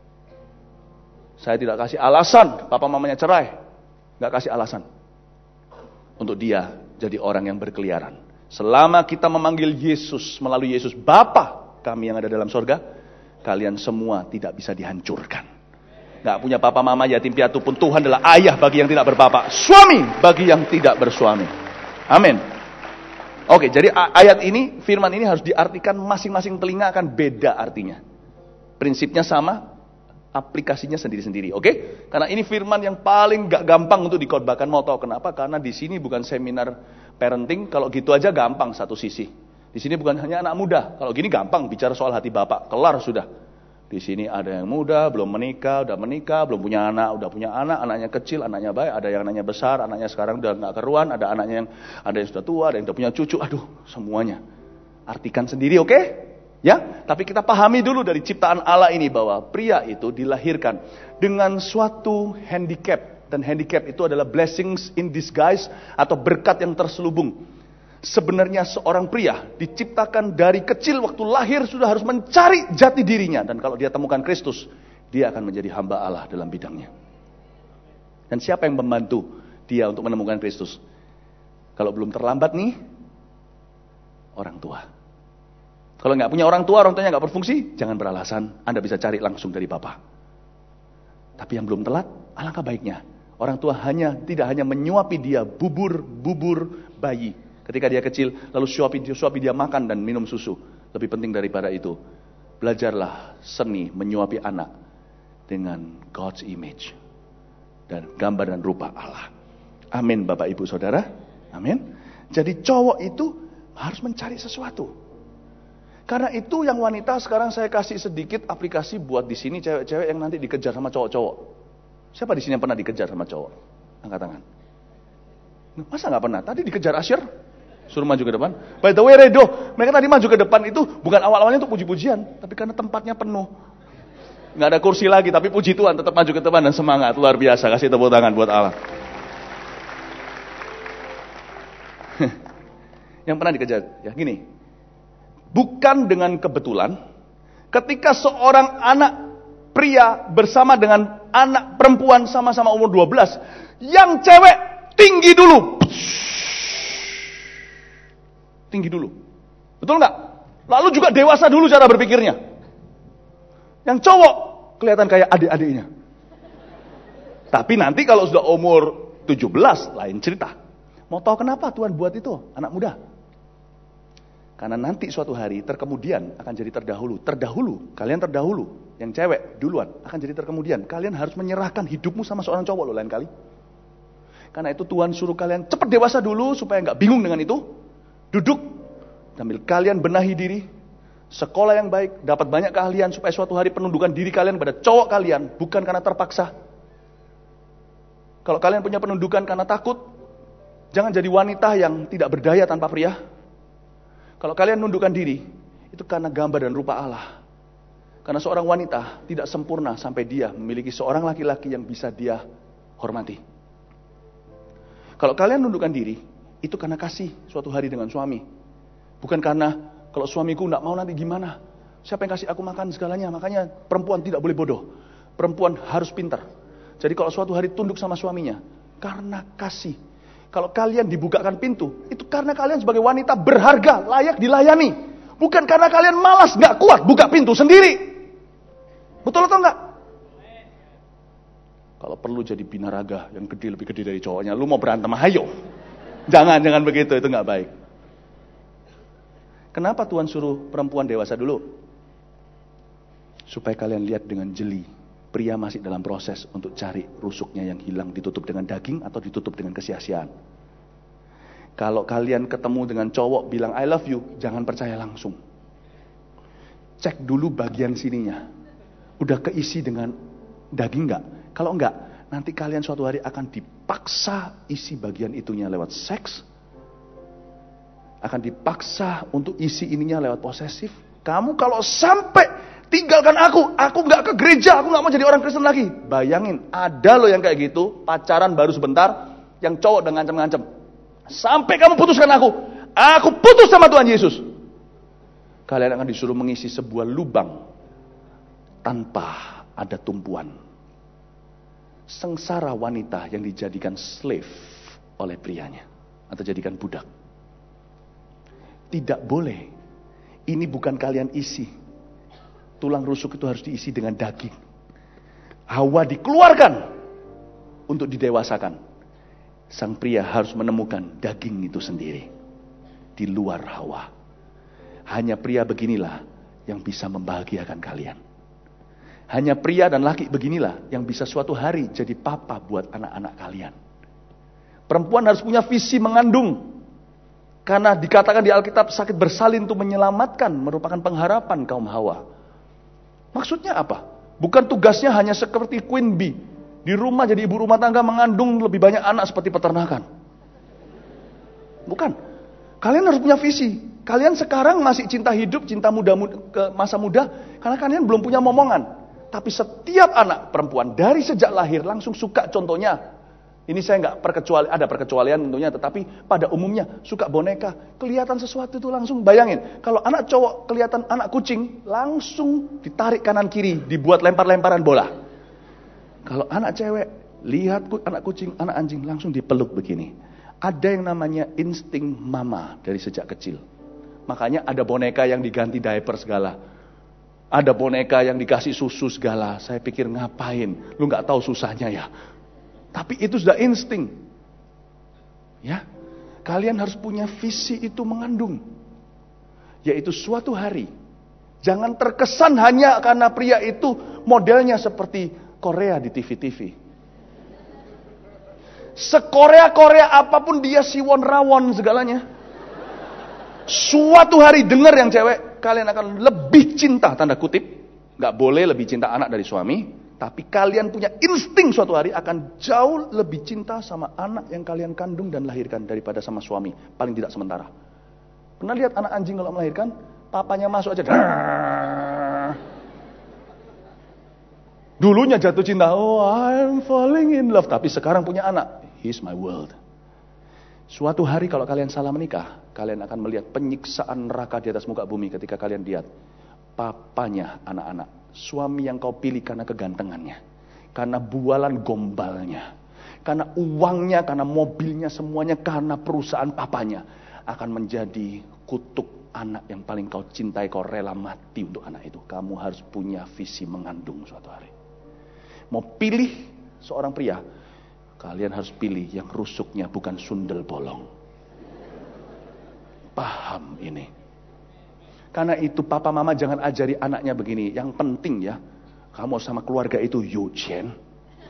Saya tidak kasih alasan, papa mamanya cerai. Gak kasih alasan. Untuk dia jadi orang yang berkeliaran. Selama kita memanggil Yesus, melalui Yesus, Bapa kami yang ada dalam sorga, kalian semua tidak bisa dihancurkan. Gak punya papa mama yatim piatu pun Tuhan adalah ayah bagi yang tidak berpapa, suami bagi yang tidak bersuami. Amin. Oke, jadi ayat ini, firman ini harus diartikan masing-masing telinga akan beda artinya. Prinsipnya sama, aplikasinya sendiri-sendiri, oke? Karena ini firman yang paling gak gampang untuk dikhotbahkan. Mau tahu kenapa? Karena di sini bukan seminar parenting, kalau gitu aja gampang satu sisi. Di sini bukan hanya anak muda, kalau gini gampang bicara soal hati bapak, kelar sudah. Di sini ada yang muda, belum menikah, udah menikah, belum punya anak, udah punya anak, anaknya kecil, anaknya baik, ada yang anaknya besar, anaknya sekarang udah gak keruan, ada anaknya yang sudah tua, ada yang udah punya cucu, aduh semuanya. Artikan sendiri, oke? Ya, tapi kita pahami dulu dari ciptaan Allah ini bahwa pria itu dilahirkan dengan suatu handicap. Dan handicap itu adalah blessings in disguise atau berkat yang terselubung. Sebenarnya seorang pria diciptakan dari kecil waktu lahir sudah harus mencari jati dirinya. Dan kalau dia temukan Kristus, dia akan menjadi hamba Allah dalam bidangnya. Dan siapa yang membantu dia untuk menemukan Kristus? Kalau belum terlambat nih, orang tua. Kalau nggak punya orang tuanya nggak berfungsi, jangan beralasan. Anda bisa cari langsung dari Bapa. Tapi yang belum telat, alangkah baiknya. Orang tua tidak hanya menyuapi dia bubur bayi ketika dia kecil, lalu suapi dia makan dan minum susu. Lebih penting daripada itu, belajarlah seni menyuapi anak dengan God's image dan gambar dan rupa Allah. Amin, Bapak Ibu Saudara. Amin. Jadi cowok itu harus mencari sesuatu. Karena itu yang wanita sekarang saya kasih sedikit aplikasi buat di sini cewek-cewek yang nanti dikejar sama cowok-cowok. Siapa di sini yang pernah dikejar sama cowok? Angkat tangan. Masa nggak pernah? Tadi dikejar Asyir, suruh maju ke depan. By the way, Redo, mereka tadi maju ke depan itu bukan awal-awalnya untuk puji-pujian, tapi karena tempatnya penuh. Nggak ada kursi lagi, tapi puji Tuhan tetap maju ke depan dan semangat luar biasa. Kasih tepuk tangan buat Allah. Yang pernah dikejar, ya gini. Bukan dengan kebetulan, ketika seorang anak pria bersama dengan anak perempuan sama-sama umur 12, yang cewek tinggi dulu. Tinggi dulu. Betul nggak? Lalu juga dewasa dulu cara berpikirnya. Yang cowok kelihatan kayak adik-adiknya. Tapi nanti kalau sudah umur 17, lain cerita. Mau tahu kenapa Tuhan buat itu, anak muda? Karena nanti suatu hari terkemudian akan jadi terdahulu. Kalian terdahulu. Yang cewek duluan akan jadi terkemudian. Kalian harus menyerahkan hidupmu sama seorang cowok loh lain kali. Karena itu Tuhan suruh kalian cepat dewasa dulu supaya nggak bingung dengan itu. Duduk sambil kalian benahi diri. Sekolah yang baik, dapat banyak keahlian supaya suatu hari penundukan diri kalian pada cowok kalian. Bukan karena terpaksa. Kalau kalian punya penundukan karena takut, Jangan jadi wanita yang tidak berdaya tanpa pria. Kalau kalian nundukkan diri, itu karena gambar dan rupa Allah. Karena seorang wanita tidak sempurna sampai dia memiliki seorang laki-laki yang bisa dia hormati. Kalau kalian nundukkan diri, itu karena kasih suatu hari dengan suami. Bukan karena kalau suamiku tidak mau nanti gimana. Siapa yang kasih aku makan segalanya. Makanya perempuan tidak boleh bodoh. Perempuan harus pintar. Jadi kalau suatu hari tunduk sama suaminya, karena kasih. Kalau kalian dibukakan pintu, itu karena kalian sebagai wanita berharga, layak dilayani. Bukan karena kalian malas, gak kuat buka pintu sendiri. Betul atau enggak? Kalau perlu jadi binaraga yang gede, lebih gede dari cowoknya, lu mau berantem, ayo. Jangan begitu, itu gak baik. Kenapa Tuhan suruh perempuan dewasa dulu? Supaya kalian lihat dengan jeli, pria masih dalam proses untuk cari rusuknya yang hilang, ditutup dengan daging atau ditutup dengan kesia-siaan. Kalau kalian ketemu dengan cowok bilang I love you, jangan percaya langsung. Cek dulu bagian sininya. Udah keisi dengan daging enggak? Kalau enggak, nanti kalian suatu hari akan dipaksa isi bagian itunya lewat seks. Akan dipaksa untuk isi ininya lewat posesif. Kamu kalau sampai tinggalkan aku nggak ke gereja, aku nggak mau jadi orang Kristen lagi. Bayangin, ada loh yang kayak gitu, pacaran baru sebentar, yang cowok udah ngancem-ngancem. Sampai kamu putuskan aku putus sama Tuhan Yesus. Kalian akan disuruh mengisi sebuah lubang tanpa ada tumpuan. Sengsara wanita yang dijadikan slave oleh prianya atau jadikan budak. Tidak boleh. Ini bukan kalian isi. Tulang rusuk itu harus diisi dengan daging. Hawa dikeluarkan untuk didewasakan. Sang pria harus menemukan daging itu sendiri di luar Hawa. Hanya pria beginilah yang bisa membahagiakan kalian. Hanya pria dan laki beginilah yang bisa suatu hari jadi papa buat anak-anak kalian. Perempuan harus punya visi mengandung. Karena dikatakan di Alkitab sakit bersalin itu menyelamatkan, merupakan pengharapan kaum Hawa. Maksudnya apa? Bukan tugasnya hanya seperti Queen Bee. Di rumah jadi ibu rumah tangga mengandung lebih banyak anak seperti peternakan. Bukan. Kalian harus punya visi. Kalian sekarang masih cinta hidup, cinta muda ke masa muda. Karena kalian belum punya momongan. Tapi setiap anak perempuan dari sejak lahir langsung suka contohnya. Ini saya nggak ada perkecualian tentunya, tetapi pada umumnya suka boneka, kelihatan sesuatu itu langsung bayangin. Kalau anak cowok kelihatan anak kucing, langsung ditarik kanan kiri, dibuat lempar-lemparan bola. Kalau anak cewek lihat anak kucing, anak anjing, langsung dipeluk begini. Ada yang namanya insting mama dari sejak kecil. Makanya ada boneka yang diganti diaper segala. Ada boneka yang dikasih susu segala. Saya pikir ngapain? Lu nggak tahu susahnya ya. Tapi itu sudah insting. Ya. Kalian harus punya visi itu mengandung. Yaitu suatu hari. Jangan terkesan hanya karena pria itu modelnya seperti Korea di TV-TV. Sekorea-Korea apapun dia siwon rawon segalanya. Suatu hari dengar yang cewek, kalian akan lebih cinta tanda kutip. Gak boleh lebih cinta anak dari suami. Tapi kalian punya insting suatu hari akan jauh lebih cinta sama anak yang kalian kandung dan lahirkan daripada sama suami. Paling tidak sementara. Pernah lihat anak anjing kalau melahirkan? Papanya masuk aja. Dulunya jatuh cinta. Oh, I'm falling in love. Tapi sekarang punya anak. He's my world. Suatu hari kalau kalian salah menikah, kalian akan melihat penyiksaan neraka di atas muka bumi ketika kalian lihat papanya anak-anak. Suami yang kau pilih karena kegantengannya, karena bualan gombalnya, karena uangnya, karena mobilnya, semuanya karena perusahaan papanya, akan menjadi kutuk anak yang paling kau cintai, kau rela mati untuk anak itu. Kamu harus punya visi mengandung suatu hari. Mau pilih seorang pria, kalian harus pilih yang rusuknya bukan sundel bolong. Paham ini? Karena itu papa mama jangan ajari anaknya begini. Yang penting ya, kamu sama keluarga itu Yuchen.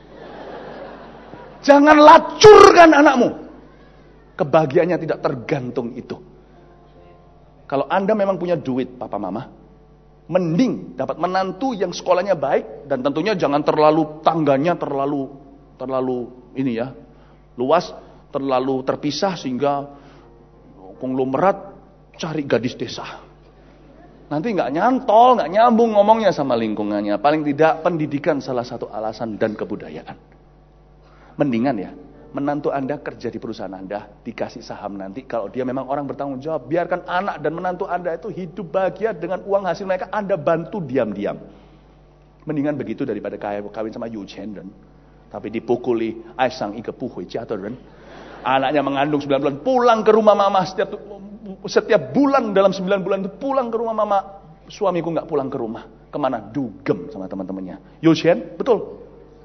Jangan lacurkan anakmu. Kebahagiaannya tidak tergantung itu. Kalau Anda memang punya duit papa mama, mending dapat menantu yang sekolahnya baik. Dan tentunya jangan terlalu tangganya terlalu ini ya, luas. terlalu terpisah sehingga konglomerat cari gadis desa. Nanti nggak nyantol, nggak nyambung ngomongnya sama lingkungannya. Paling tidak pendidikan salah satu alasan dan kebudayaan. Mendingan ya, menantu Anda kerja di perusahaan Anda, dikasih saham nanti. Kalau dia memang orang bertanggung jawab, biarkan anak dan menantu Anda itu hidup bahagia dengan uang hasil mereka. Anda bantu diam-diam. Mendingan begitu daripada kawin sama Yu Chen dan tapi dipukuli, Aisang ike puhui jatuh dan anaknya mengandung 9 bulan, pulang ke rumah mama setiap bulan dalam 9 bulan itu pulang ke rumah mama. Suamiku nggak pulang ke rumah. Kemana? Dugem sama teman-temannya. Yu Chen, betul.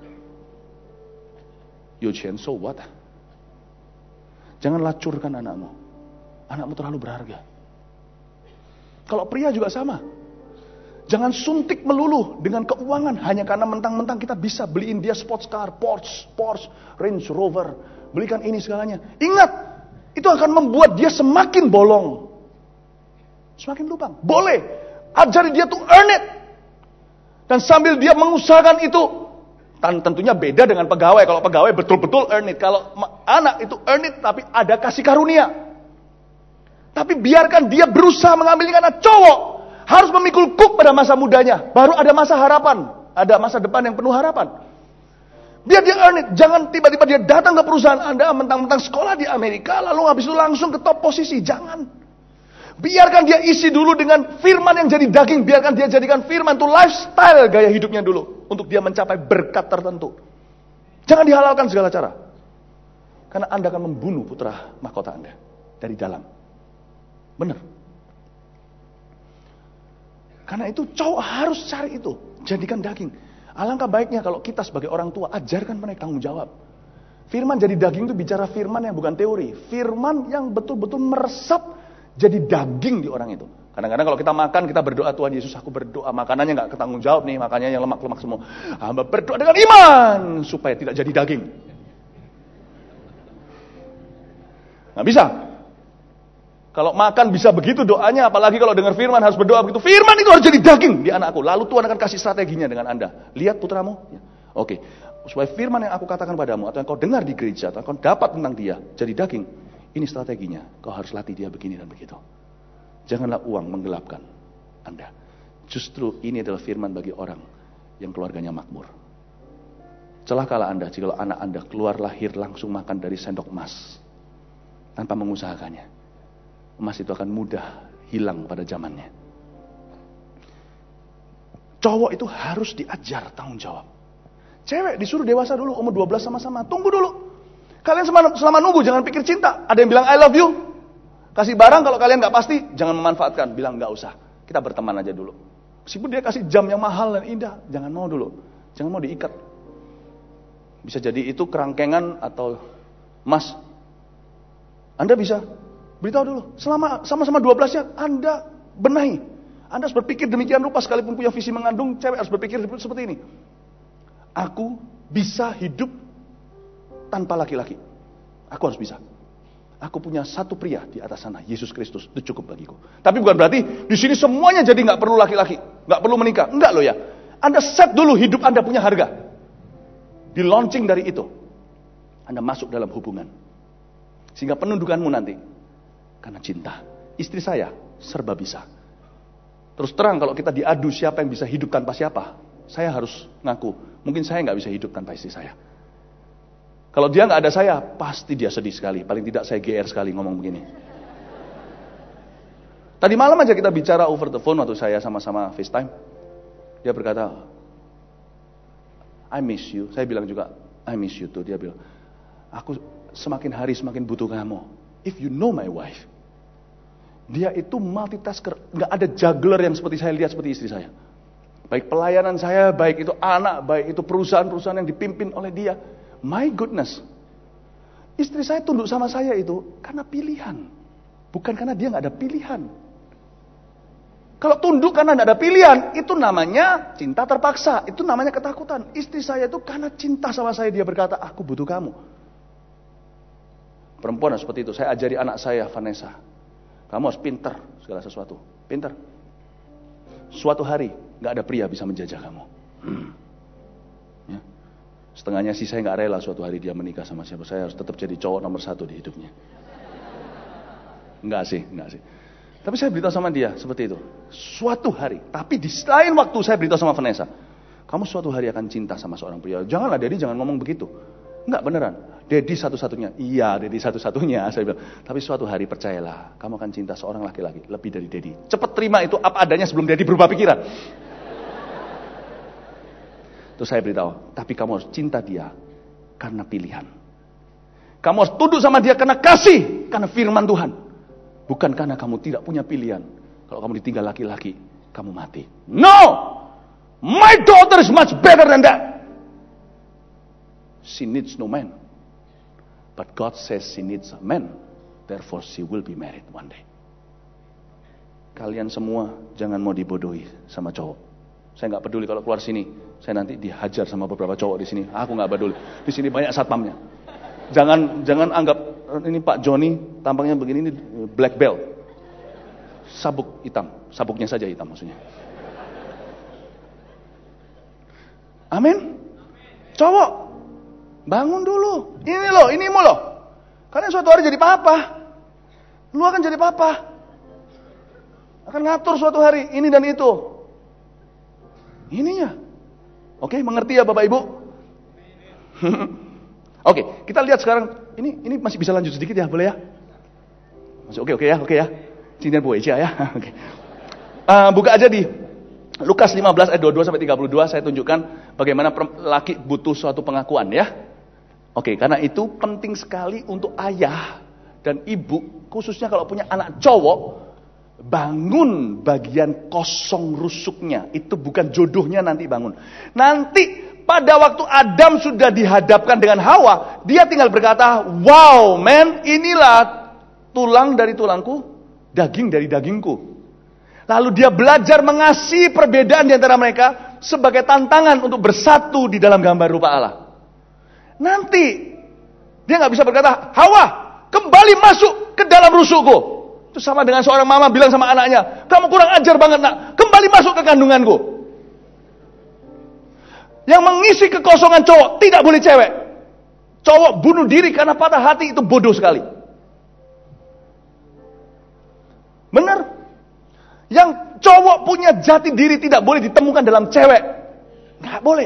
Yu Chen, so what? Jangan lacurkan anakmu. Anakmu terlalu berharga. Kalau pria juga sama. Jangan suntik melulu dengan keuangan hanya karena mentang-mentang kita bisa beliin dia sports car, Porsche, Range Rover, belikan ini segalanya. Ingat, itu akan membuat dia semakin bolong. Semakin lubang. Boleh. Ajari dia to earn it. Dan sambil dia mengusahakan itu, tentunya beda dengan pegawai. Kalau pegawai betul-betul earn it. Kalau anak itu earn it tapi ada kasih karunia. Tapi biarkan dia berusaha mengambil karena cowok harus memikul kuk pada masa mudanya. Baru ada masa harapan. Ada masa depan yang penuh harapan. Biar dia earn it. Jangan tiba-tiba dia datang ke perusahaan Anda mentang-mentang sekolah di Amerika lalu habis itu langsung ke top posisi. Jangan. Biarkan dia isi dulu dengan firman yang jadi daging. Biarkan dia jadikan firman itu lifestyle gaya hidupnya dulu. Untuk dia mencapai berkat tertentu. Jangan dihalalkan segala cara. Karena Anda akan membunuh putra mahkota Anda. Dari dalam. Benar. Karena itu cowok harus cari itu. Jadikan daging. Alangkah baiknya kalau kita sebagai orang tua ajarkan mereka tanggung jawab. Firman jadi daging itu bicara firman yang bukan teori. Firman yang betul-betul meresap jadi daging di orang itu. Kadang-kadang kalau kita makan kita berdoa, Tuhan Yesus aku berdoa makanannya gak ketanggung jawab nih. Makannya yang lemak-lemak semua. Hamba berdoa dengan iman supaya tidak jadi daging. Gak bisa. Kalau makan bisa begitu doanya, apalagi kalau dengar firman harus berdoa begitu. Firman itu harus jadi daging di anakku. Lalu Tuhan akan kasih strateginya dengan Anda. Lihat putramu. Ya. Oke. Supaya firman yang aku katakan padamu, atau yang kau dengar di gereja, atau kau dapat tentang dia, jadi daging. Ini strateginya. Kau harus latih dia begini dan begitu. Janganlah uang menggelapkan Anda. Justru ini adalah firman bagi orang yang keluarganya makmur. Celakalah Anda jika anak Anda keluar lahir langsung makan dari sendok emas. Tanpa mengusahakannya. Emas itu akan mudah hilang pada zamannya. Cowok itu harus diajar tanggung jawab. Cewek disuruh dewasa dulu, umur 12 sama-sama. Tunggu dulu. Kalian selama nunggu jangan pikir cinta. Ada yang bilang I love you. Kasih barang kalau kalian gak pasti, jangan memanfaatkan. Bilang gak usah. Kita berteman aja dulu. Meskipun dia kasih jam yang mahal dan indah, jangan mau dulu. Jangan mau diikat. Bisa jadi itu kerangkengan atau emas. Anda bisa beritahu dulu. Selama sama-sama 12 ya, Anda benahi. Anda harus berpikir demikian rupa sekalipun punya visi mengandung, cewek harus berpikir seperti ini. Aku bisa hidup tanpa laki-laki. Aku harus bisa. Aku punya satu pria di atas sana, Yesus Kristus, itu cukup bagiku. Tapi bukan berarti di sini semuanya jadi nggak perlu laki-laki, nggak perlu menikah. Enggak loh ya. Anda set dulu hidup Anda punya harga. Di launching dari itu, Anda masuk dalam hubungan. Sehingga penundukanmu nanti karena cinta. Istri saya serba bisa. Terus terang kalau kita diadu siapa yang bisa hidup tanpa siapa, saya harus ngaku, mungkin saya nggak bisa hidup tanpa istri saya. Kalau dia nggak ada saya, pasti dia sedih sekali. Paling tidak saya GR sekali ngomong begini. Tadi malam aja kita bicara over the phone waktu saya sama-sama FaceTime. Dia berkata, I miss you. Saya bilang juga, I miss you too. Dia bilang, aku semakin hari semakin butuh kamu. If you know my wife. Dia itu multitasker. Nggak ada juggler yang seperti saya lihat seperti istri saya. Baik pelayanan saya, baik itu anak, baik itu perusahaan-perusahaan yang dipimpin oleh dia. My goodness. Istri saya tunduk sama saya itu karena pilihan. Bukan karena dia nggak ada pilihan. Kalau tunduk karena nggak ada pilihan, itu namanya cinta terpaksa. Itu namanya ketakutan. Istri saya itu karena cinta sama saya, dia berkata, aku butuh kamu. Perempuan seperti itu. Saya ajari anak saya, Vanessa. Kamu harus pintar segala sesuatu. Pintar. Suatu hari nggak ada pria bisa menjajah kamu. Ya. Setengahnya sih saya nggak rela suatu hari dia menikah sama siapa. Saya harus tetap jadi cowok nomor 1 di hidupnya. Enggak sih. Tapi saya beritahu sama dia seperti itu. Suatu hari, tapi di lain waktu saya beritahu sama Vanessa, kamu suatu hari akan cinta sama seorang pria. Janganlah Daddy, jangan ngomong begitu. Enggak, beneran. Daddy satu-satunya. Iya, Daddy satu-satunya. Saya bilang, tapi suatu hari percayalah, kamu akan cinta seorang laki-laki lebih dari Daddy. Cepat terima itu apa adanya sebelum Daddy berubah pikiran. Terus saya beritahu, tapi kamu harus cinta dia karena pilihan. Kamu harus tunduk sama dia karena kasih, karena firman Tuhan. Bukan karena kamu tidak punya pilihan. Kalau kamu ditinggal laki-laki, kamu mati. No! My daughter is much better than that. She needs no man. But God says she needs a man. Therefore she will be married one day. Kalian semua jangan mau dibodohi sama cowok. Saya nggak peduli kalau keluar sini, saya nanti dihajar sama beberapa cowok di sini. Aku nggak peduli. Di sini banyak satpamnya. Jangan anggap ini Pak Joni tampangnya begini, ini black belt. Sabuk hitam, sabuknya saja hitam maksudnya. Amin. Cowok, bangun dulu. Ini loh. Karena suatu hari jadi papa. Lu akan jadi papa. Akan ngatur suatu hari ini dan itu. Ininya. Oke, mengerti ya Bapak Ibu? Oke, kita lihat sekarang. Ini masih bisa lanjut sedikit ya, boleh ya? Masih oke ya. Cinta Bu Eja ya. Oke. Buka aja di Lukas 15 ayat 22 sampai 32. Saya tunjukkan bagaimana laki butuh suatu pengakuan ya. Oke, karena itu penting sekali untuk ayah dan ibu, khususnya kalau punya anak cowok, bangun bagian kosong rusuknya. Itu bukan jodohnya nanti bangun. Nanti pada waktu Adam sudah dihadapkan dengan Hawa, dia tinggal berkata, wow man, inilah tulang dari tulangku, daging dari dagingku. Lalu dia belajar mengasihi perbedaan di antara mereka sebagai tantangan untuk bersatu di dalam gambar rupa Allah. Nanti dia nggak bisa berkata, Hawa, kembali masuk ke dalam rusukku. Itu sama dengan seorang mama bilang sama anaknya, kamu kurang ajar banget nak, kembali masuk ke kandunganku. Yang mengisi kekosongan cowok tidak boleh cewek. Cowok bunuh diri karena patah hati itu bodoh sekali. Benar? Yang cowok punya jati diri tidak boleh ditemukan dalam cewek. Nggak boleh.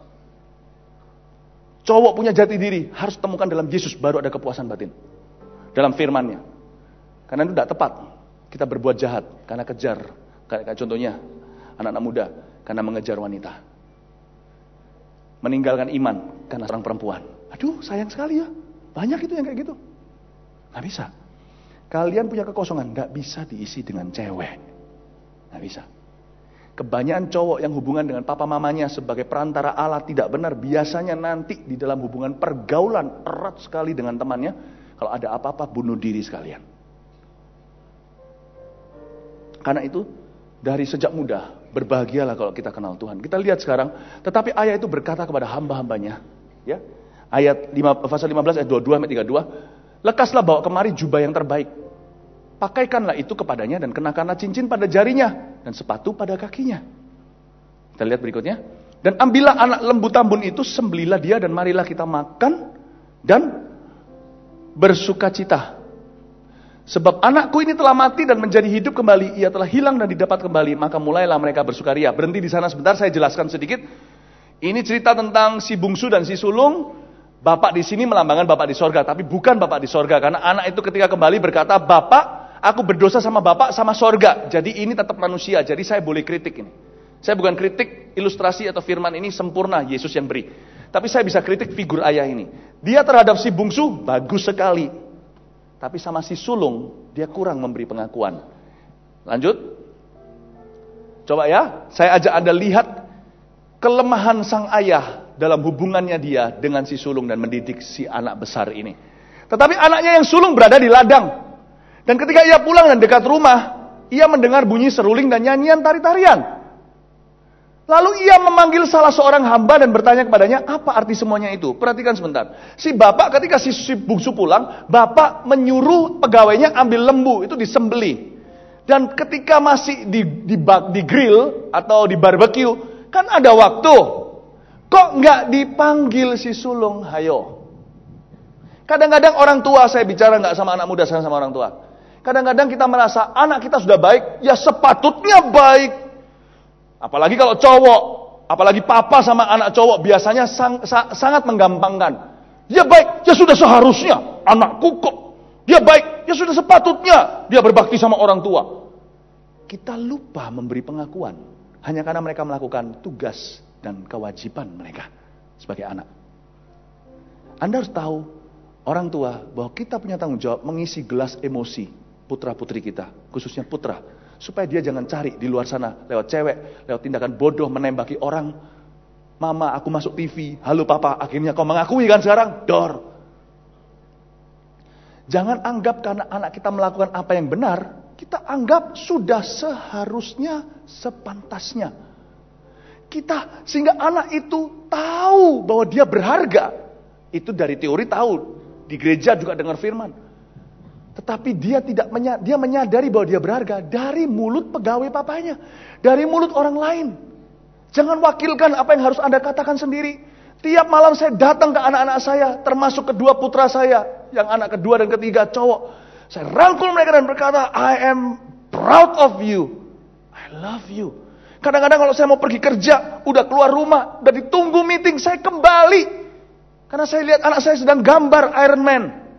Cowok punya jati diri harus temukan dalam Yesus, baru ada kepuasan batin. Dalam firman-Nya. Karena itu tidak tepat kita berbuat jahat karena kejar. Kayak contohnya anak-anak muda karena mengejar wanita. Meninggalkan iman karena seorang perempuan. Aduh sayang sekali ya. Banyak itu yang kayak gitu. Nggak bisa. Kalian punya kekosongan, nggak bisa diisi dengan cewek. Nggak bisa. Kebanyakan cowok yang hubungan dengan papa mamanya sebagai perantara Allah tidak benar. Biasanya nanti di dalam hubungan pergaulan erat sekali dengan temannya. Kalau ada apa-apa bunuh diri sekalian. Karena itu dari sejak muda berbahagialah kalau kita kenal Tuhan. Kita lihat sekarang, tetapi ayat itu berkata kepada hamba-hambanya, ya. Ayat 5 pasal 15 ayat 22 sampai 32, lekaslah bawa kemari jubah yang terbaik. Pakaikanlah itu kepadanya dan kenakanlah cincin pada jarinya dan sepatu pada kakinya. Kita lihat berikutnya. Dan ambillah anak lembu tambun itu, sembelilah dia dan marilah kita makan dan bersukacita. Sebab anakku ini telah mati dan menjadi hidup kembali. Ia telah hilang dan didapat kembali. Maka mulailah mereka bersukaria. Berhenti di sana sebentar, saya jelaskan sedikit. Ini cerita tentang si bungsu dan si sulung. Bapak di sini melambangkan Bapak di sorga. Tapi bukan Bapak di sorga. Karena anak itu ketika kembali berkata, Bapak, aku berdosa sama Bapak sama sorga. Jadi ini tetap manusia. Jadi saya boleh kritik ini. Saya bukan kritik ilustrasi atau firman ini sempurna. Yesus yang beri. Tapi saya bisa kritik figur ayah ini. Dia terhadap si bungsu, bagus sekali. Tapi sama si sulung, dia kurang memberi pengakuan. Lanjut. Coba ya, saya ajak Anda lihat kelemahan sang ayah dalam hubungannya dia dengan si sulung dan mendidik si anak besar ini. Tetapi anaknya yang sulung berada di ladang. Dan ketika ia pulang dan dekat rumah, ia mendengar bunyi seruling dan nyanyian tari-tarian. Lalu ia memanggil salah seorang hamba dan bertanya kepadanya, apa arti semuanya itu? Perhatikan sebentar. Si bapak ketika si bungsu pulang, bapak menyuruh pegawainya ambil lembu, itu disembeli. Dan ketika masih di grill atau di barbecue, kan ada waktu. Kok nggak dipanggil si sulung? Hayo. Kadang-kadang orang tua, saya bicara nggak sama anak muda, saya sama orang tua. Kadang-kadang kita merasa anak kita sudah baik, ya sepatutnya baik. Apalagi kalau cowok, apalagi papa sama anak cowok biasanya sangat menggampangkan. Dia baik, ya sudah seharusnya anakku kok. Dia baik, ya sudah sepatutnya dia berbakti sama orang tua. Kita lupa memberi pengakuan hanya karena mereka melakukan tugas dan kewajiban mereka sebagai anak. Anda harus tahu, orang tua, bahwa kita punya tanggung jawab mengisi gelas emosi putra-putri kita, khususnya putra, supaya dia jangan cari di luar sana lewat cewek, lewat tindakan bodoh menembaki orang. Mama, aku masuk TV, halo papa, akhirnya kau mengakui kan sekarang? Dor. Jangan anggap karena anak kita melakukan apa yang benar, kita anggap sudah seharusnya, sepantasnya. Sehingga anak itu tahu bahwa dia berharga. Itu dari teori tahu, di gereja juga dengar firman. Tetapi dia dia menyadari bahwa dia berharga dari mulut pegawai papanya, dari mulut orang lain. Jangan wakilkan apa yang harus Anda katakan sendiri. Tiap malam saya datang ke anak-anak saya, termasuk kedua putra saya, yang anak kedua dan ketiga cowok. Saya rangkul mereka dan berkata, I am proud of you. I love you. Kadang-kadang kalau saya mau pergi kerja, udah keluar rumah, udah ditunggu meeting, saya kembali. Karena saya lihat anak saya sedang gambar Iron Man.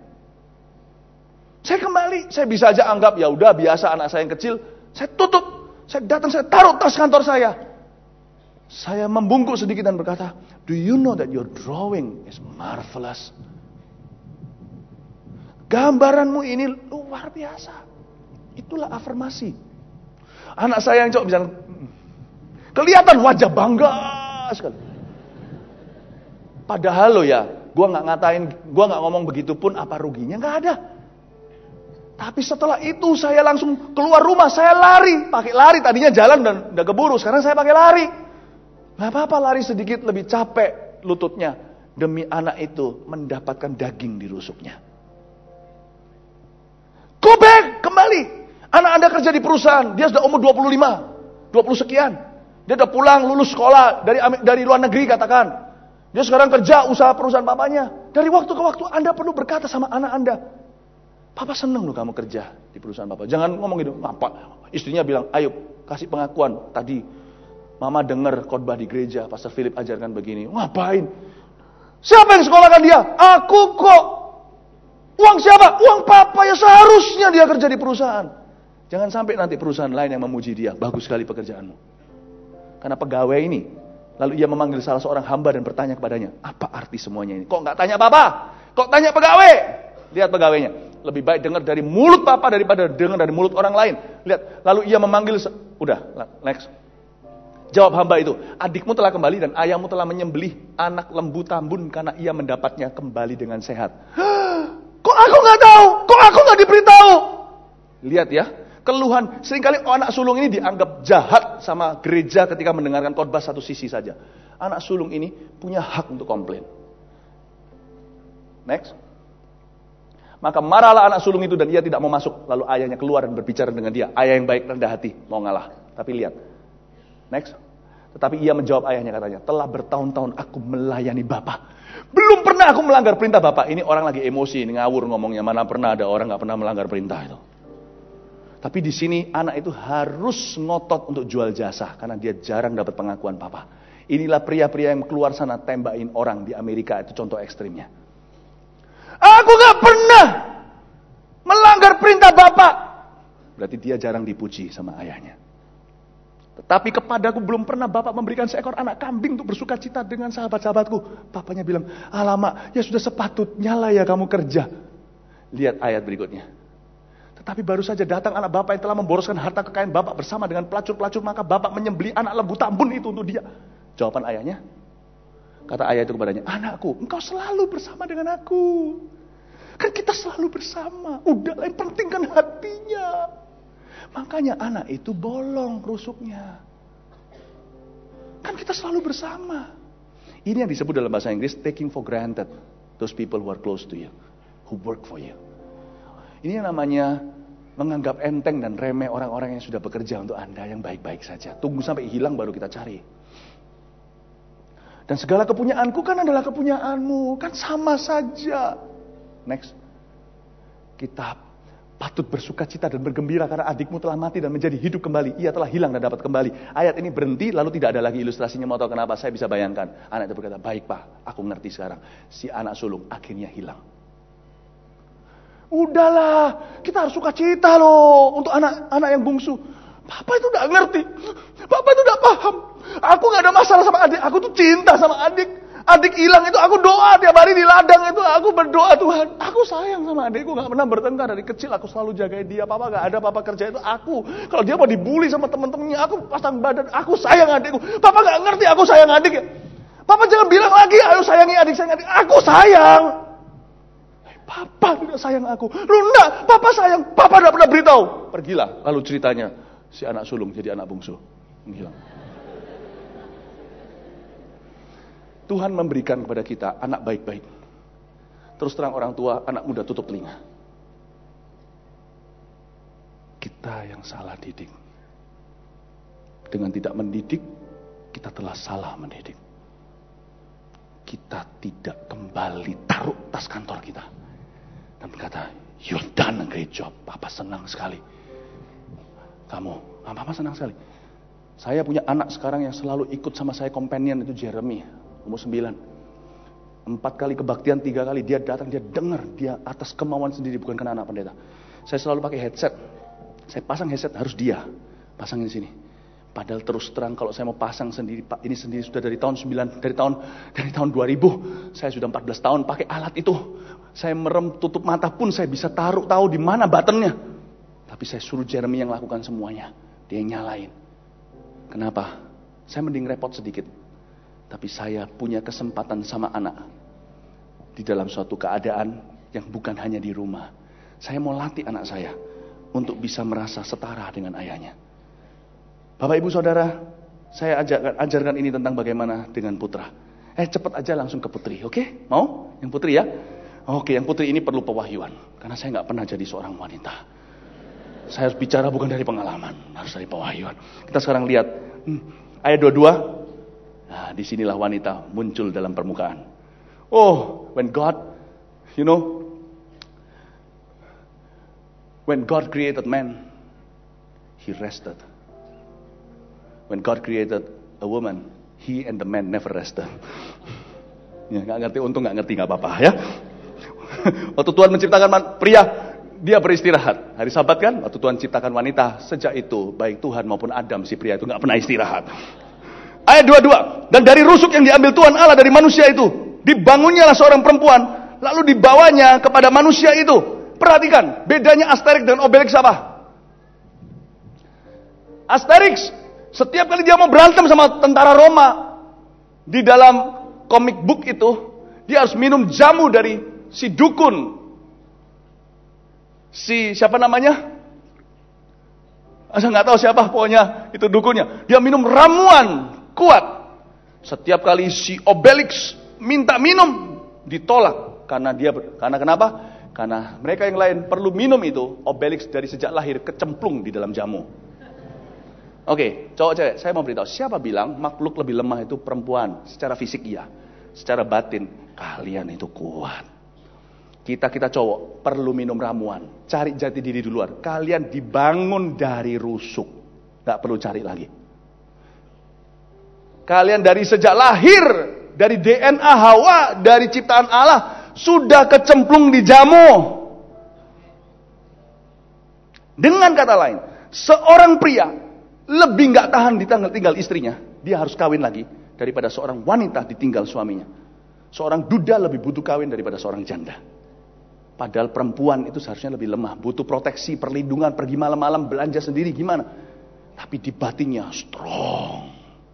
Saya kembali, saya bisa aja anggap, ya udah biasa anak saya yang kecil, saya tutup. Saya datang, saya taruh tas kantor saya. Saya membungkuk sedikit dan berkata, do you know that your drawing is marvelous? Gambaranmu ini luar biasa. Itulah afirmasi. Anak saya yang cowok bisa kelihatan wajah bangga sekali. Padahal loh ya, gue nggak ngomong begitu pun apa ruginya, nggak ada. Tapi setelah itu saya langsung keluar rumah, saya lari, pakai lari. Tadinya jalan dan udah keburu, sekarang saya pakai lari. Gak apa-apa lari sedikit lebih capek lututnya. Demi anak itu mendapatkan daging di rusuknya. Go back, kembali. Anak Anda kerja di perusahaan, dia sudah umur 25, 20 sekian. Dia udah pulang, lulus sekolah dari luar negeri katakan. Dia sekarang kerja usaha perusahaan papanya. Dari waktu ke waktu Anda perlu berkata sama anak Anda, Papa seneng loh kamu kerja di perusahaan Papa. Jangan ngomong gitu. Papa, istrinya bilang, ayo kasih pengakuan. Tadi Mama dengar khotbah di gereja, Pastor Philip ajarkan begini. Ngapain? Siapa yang sekolahkan dia? Aku kok. Uang siapa? Uang Papa, ya seharusnya dia kerja di perusahaan. Jangan sampai nanti perusahaan lain yang memuji dia. Bagus sekali pekerjaanmu. Karena pegawai ini, lalu ia memanggil salah seorang hamba dan bertanya kepadanya, apa arti semuanya ini? Kok nggak tanya Papa? Kok tanya pegawai? Lihat pegawainya. Lebih baik dengar dari mulut Papa daripada dengar dari mulut orang lain. Lihat. Lalu ia memanggil, udah, next. Jawab hamba itu, adikmu telah kembali dan ayahmu telah menyembelih anak lembu tambun karena ia mendapatnya kembali dengan sehat. Kok aku nggak tahu? Kok aku nggak diberitahu? Lihat ya, keluhan. Seringkali anak sulung ini dianggap jahat sama gereja ketika mendengarkan khotbah satu sisi saja. Anak sulung ini punya hak untuk komplain. Next. Maka marahlah anak sulung itu dan ia tidak mau masuk. Lalu ayahnya keluar dan berbicara dengan dia. Ayah yang baik rendah hati, mau ngalah. Tapi lihat. Next. Tetapi ia menjawab ayahnya katanya, telah bertahun-tahun aku melayani Bapak. Belum pernah aku melanggar perintah Bapak. Ini orang lagi emosi, ini ngawur ngomongnya. Mana pernah ada orang gak pernah melanggar perintah itu. Tapi di sini anak itu harus ngotot untuk jual jasa. Karena dia jarang dapat pengakuan Papa. Inilah pria-pria yang keluar sana tembakin orang di Amerika. Itu contoh ekstrimnya. Aku gak pernah melanggar perintah Bapak. Berarti dia jarang dipuji sama ayahnya. Tetapi kepadaku belum pernah Bapak memberikan seekor anak kambing untuk bersuka cita dengan sahabat-sahabatku. Papanya bilang, alamak, ya sudah sepatutnya lah ya kamu kerja. Lihat ayat berikutnya. Tetapi baru saja datang anak Bapak yang telah memboroskan harta kekayaan Bapak bersama dengan pelacur-pelacur. Maka Bapak menyembelih anak lembu tambun itu untuk dia. Jawaban ayahnya. Kata ayah itu kepadanya, anakku, engkau selalu bersama dengan aku. Kan kita selalu bersama. Udahlah, yang penting kan hatinya. Makanya anak itu bolong rusuknya. Kan kita selalu bersama. Ini yang disebut dalam bahasa Inggris taking for granted those people who are close to you, who work for you. Ini yang namanya menganggap enteng dan remeh orang-orang yang sudah bekerja untuk Anda yang baik-baik saja. Tunggu sampai hilang baru kita cari. Dan segala kepunyaanku kan adalah kepunyaanmu. Kan sama saja. Next. Kita patut bersuka cita dan bergembira karena adikmu telah mati dan menjadi hidup kembali. Ia telah hilang dan dapat kembali. Ayat ini berhenti lalu tidak ada lagi ilustrasinya. Mau tahu kenapa? Saya bisa bayangkan. Anak itu berkata, baik Pak, aku ngerti sekarang. Si anak sulung akhirnya hilang. Udahlah, kita harus suka cita loh untuk anak-anak yang bungsu. Papa itu gak ngerti. Papa itu gak paham. Aku gak ada masalah sama adik. Aku tuh cinta sama adik. Adik hilang itu aku doa tiap hari di ladang itu. Aku berdoa, Tuhan, aku sayang sama adikku. Gak pernah bertengkar dari kecil. Aku selalu jagain dia. Papa gak ada, papa kerja itu aku. Kalau dia mau dibully sama temen-temennya, aku pasang badan. Aku sayang adikku. Papa gak ngerti aku sayang adik ya. Papa jangan bilang lagi, ayo sayangi adik, sayangi adik. Aku sayang. Papa tidak sayang aku. Lu enggak, papa sayang. Papa tidak pernah beritahu. Pergilah. Lalu ceritanya, si anak sulung jadi anak bungsu. Hilang. Tuhan memberikan kepada kita anak baik-baik. Terus terang orang tua, anak muda tutup telinga. Kita yang salah didik. Dengan tidak mendidik, kita telah salah mendidik. Kita tidak kembali taruh tas kantor kita. Dan berkata, you've done a great job. Papa senang sekali. Papa senang sekali. Saya punya anak sekarang yang selalu ikut sama saya companion, itu Jeremy. Umur 9. 4 kali kebaktian, 3 kali dia datang, dia dengar, dia atas kemauan sendiri, bukan karena anak pendeta. Saya selalu pakai headset. Saya pasang headset, harus dia pasangin sini. Padahal terus terang kalau saya mau pasang sendiri, Pak, ini sendiri sudah dari tahun 2000. Saya sudah 14 tahun pakai alat itu. Saya merem tutup mata pun saya bisa tahu di mana buttonnya. Tapi saya suruh Jeremy yang lakukan semuanya. Dia yang nyalain. Kenapa? Saya mending repot sedikit. Tapi saya punya kesempatan sama anak. Di dalam suatu keadaan yang bukan hanya di rumah. Saya mau latih anak saya. Untuk bisa merasa setara dengan ayahnya. Bapak ibu saudara. Saya ajarkan ini tentang bagaimana dengan putra. Cepat aja langsung ke putri. Oke? Mau? Yang putri ya? Oke, yang putri ini perlu pewahyuan. Karena saya gak pernah jadi seorang wanita. Saya harus bicara bukan dari pengalaman. Harus dari pewahyuan. Kita sekarang lihat. Ayat 22. Nah, disinilah wanita muncul dalam permukaan. Oh, when God created man, He rested. When God created a woman, He and the man never rested. Ya, nggak ngerti, untung nggak ngerti, nggak apa-apa ya. Waktu Tuhan menciptakan pria, dia beristirahat. Hari Sabat kan, waktu Tuhan ciptakan wanita, sejak itu baik Tuhan maupun Adam si pria itu nggak pernah istirahat. Ayat 22. Dan dari rusuk yang diambil Tuhan Allah dari manusia itu, dibangunnyalah seorang perempuan, lalu dibawanya kepada manusia itu. Perhatikan, bedanya Asterix dan Obelix apa? Asterix, setiap kali dia mau berantem sama tentara Roma, di dalam comic book itu, dia harus minum jamu dari si dukun. Siapa namanya? Saya nggak tahu siapa, pokoknya itu dukunnya. Dia minum ramuan kuat. Setiap kali si Obelix minta minum, ditolak. Karena kenapa? Karena mereka yang lain perlu minum itu. Obelix dari sejak lahir kecemplung di dalam jamu. Oke, cowok cewek, saya mau beritahu. Siapa bilang makhluk lebih lemah itu perempuan? Secara fisik iya. Secara batin, kalian itu kuat. Kita cowok perlu minum ramuan. Cari jati diri di luar. Kalian dibangun dari rusuk. Gak perlu cari lagi. Kalian dari sejak lahir, dari DNA Hawa, dari ciptaan Allah, sudah kecemplung di jamu. Dengan kata lain, seorang pria lebih gak tahan ditinggal istrinya. Dia harus kawin lagi daripada seorang wanita ditinggal suaminya. Seorang duda lebih butuh kawin daripada seorang janda. Padahal perempuan itu seharusnya lebih lemah. Butuh proteksi, perlindungan, pergi malam-malam, belanja sendiri gimana. Tapi di batinnya strong.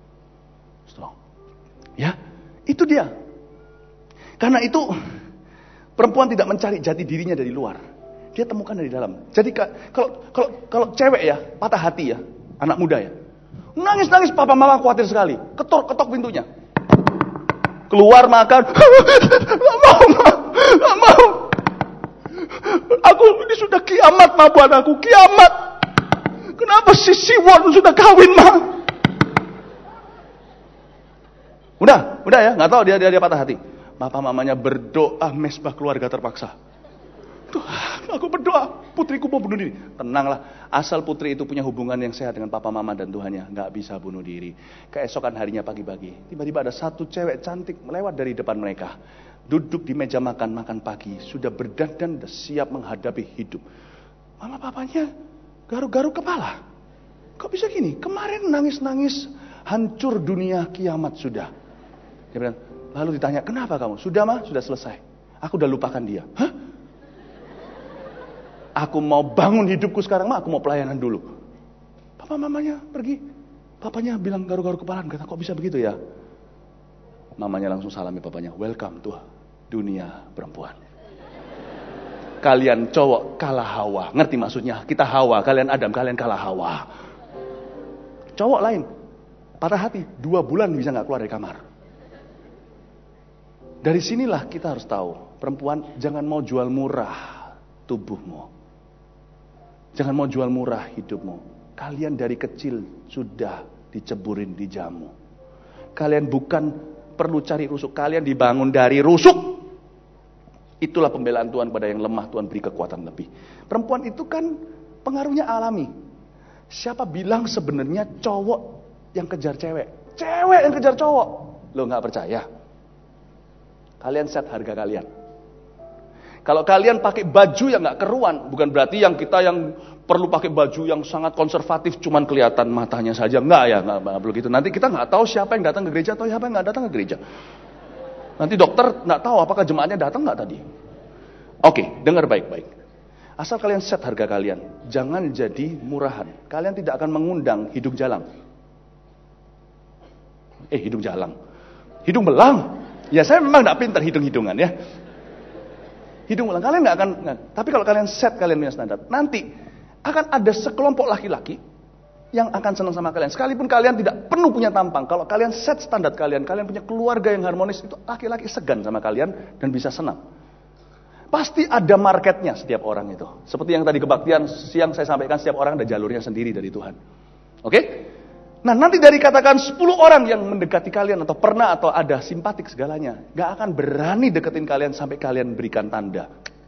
Ya, itu dia. Karena itu perempuan tidak mencari jati dirinya dari luar. Dia temukan dari dalam. Jadi kalau cewek ya, patah hati ya, anak muda ya. Nangis-nangis, papa mama khawatir sekali. Ketok pintunya. Keluar makan. Gak mau. Aku ini sudah kiamat ma buat aku. Kiamat. Kenapa si Siwon sudah kawin ma? Udah ya, nggak tahu dia patah hati. Papa mamanya berdoa, mesbah keluarga terpaksa. Tuhan, aku berdoa, putriku mau bunuh diri. Tenanglah, asal putri itu punya hubungan yang sehat dengan papa mama dan Tuhannya, nggak bisa bunuh diri. Keesokan harinya pagi-pagi, tiba-tiba ada satu cewek cantik melewat dari depan mereka. Duduk di meja makan pagi, sudah berdandan, sudah siap menghadapi hidup. Mama papanya garuk-garuk kepala. Kok bisa gini? Kemarin nangis-nangis, hancur dunia, kiamat sudah. Dia bilang, lalu ditanya, kenapa kamu? Sudah mah, sudah selesai. Aku udah lupakan dia. Hah? Aku mau bangun hidupku sekarang mah, aku mau pelayanan dulu. Papa mamanya pergi. Papanya bilang garuk-garuk kepala, kata kok bisa begitu ya? Mamanya langsung salami papanya, welcome to dunia perempuan. Kalian cowok kalah Hawa. Ngerti maksudnya? Kita Hawa, kalian Adam, kalian kalah Hawa. Cowok lain, patah hati, 2 bulan bisa gak keluar dari kamar. Dari sinilah kita harus tahu, perempuan jangan mau jual murah tubuhmu. Jangan mau jual murah hidupmu. Kalian dari kecil sudah diceburin di jamu. Kalian bukan perlu cari rusuk, kalian dibangun dari rusuk. Itulah pembelaan Tuhan pada yang lemah, Tuhan beri kekuatan lebih. Perempuan itu kan pengaruhnya alami. Siapa bilang sebenarnya cowok yang kejar cewek? Cewek yang kejar cowok. Lo gak percaya? Kalian set harga kalian. Kalau kalian pakai baju yang gak keruan, bukan berarti yang kita yang perlu pakai baju yang sangat konservatif, cuman kelihatan matanya saja. Enggak ya, enggak begitu. Nanti kita nggak tahu siapa yang datang ke gereja atau siapa yang nggak datang ke gereja. Nanti dokter nggak tahu apakah jemaatnya datang nggak tadi. Oke, dengar baik-baik. Asal kalian set harga kalian, jangan jadi murahan. Kalian tidak akan mengundang hidung jalang. Hidung jalang, hidung belang. Ya saya memang nggak pintar hidung-hidungan ya. Hidung belang kalian nggak akan. Tapi kalau kalian set, kalian punya standar, nanti akan ada sekelompok laki-laki yang akan senang sama kalian. Sekalipun kalian tidak penuh punya tampang, kalau kalian set standar kalian punya keluarga yang harmonis, itu laki-laki segan sama kalian dan bisa senang. Pasti ada marketnya setiap orang itu. Seperti yang tadi kebaktian siang saya sampaikan, setiap orang ada jalurnya sendiri dari Tuhan. Oke? Nah nanti dari katakan 10 orang yang mendekati kalian atau pernah atau ada simpatik segalanya, gak akan berani deketin kalian sampai kalian berikan tanda.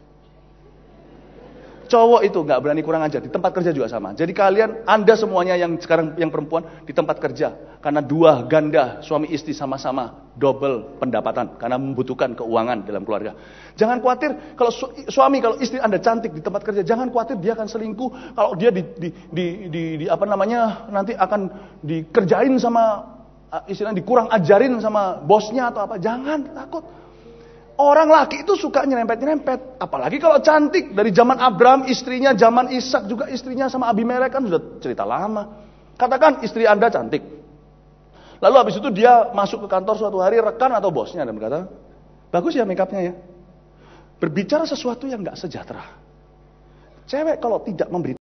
Cowok itu gak berani kurang ajar, di tempat kerja juga sama. Jadi kalian, Anda semuanya yang sekarang yang perempuan di tempat kerja, karena 2 ganda suami istri sama-sama double pendapatan, karena membutuhkan keuangan dalam keluarga. Jangan khawatir kalau suami, kalau istri Anda cantik di tempat kerja, jangan khawatir dia akan selingkuh. Kalau dia nanti akan dikerjain sama istilahnya dikurang ajarin sama bosnya atau apa. Jangan takut. Orang laki itu suka nyerempet-nyerempet. Apalagi kalau cantik. Dari zaman Abraham istrinya, zaman Ishak juga istrinya sama Abimelek kan sudah cerita lama. Katakan istri Anda cantik. Lalu habis itu dia masuk ke kantor suatu hari, rekan atau bosnya dan berkata, bagus ya makeupnya ya. Berbicara sesuatu yang gak sejahtera. Cewek kalau tidak memberi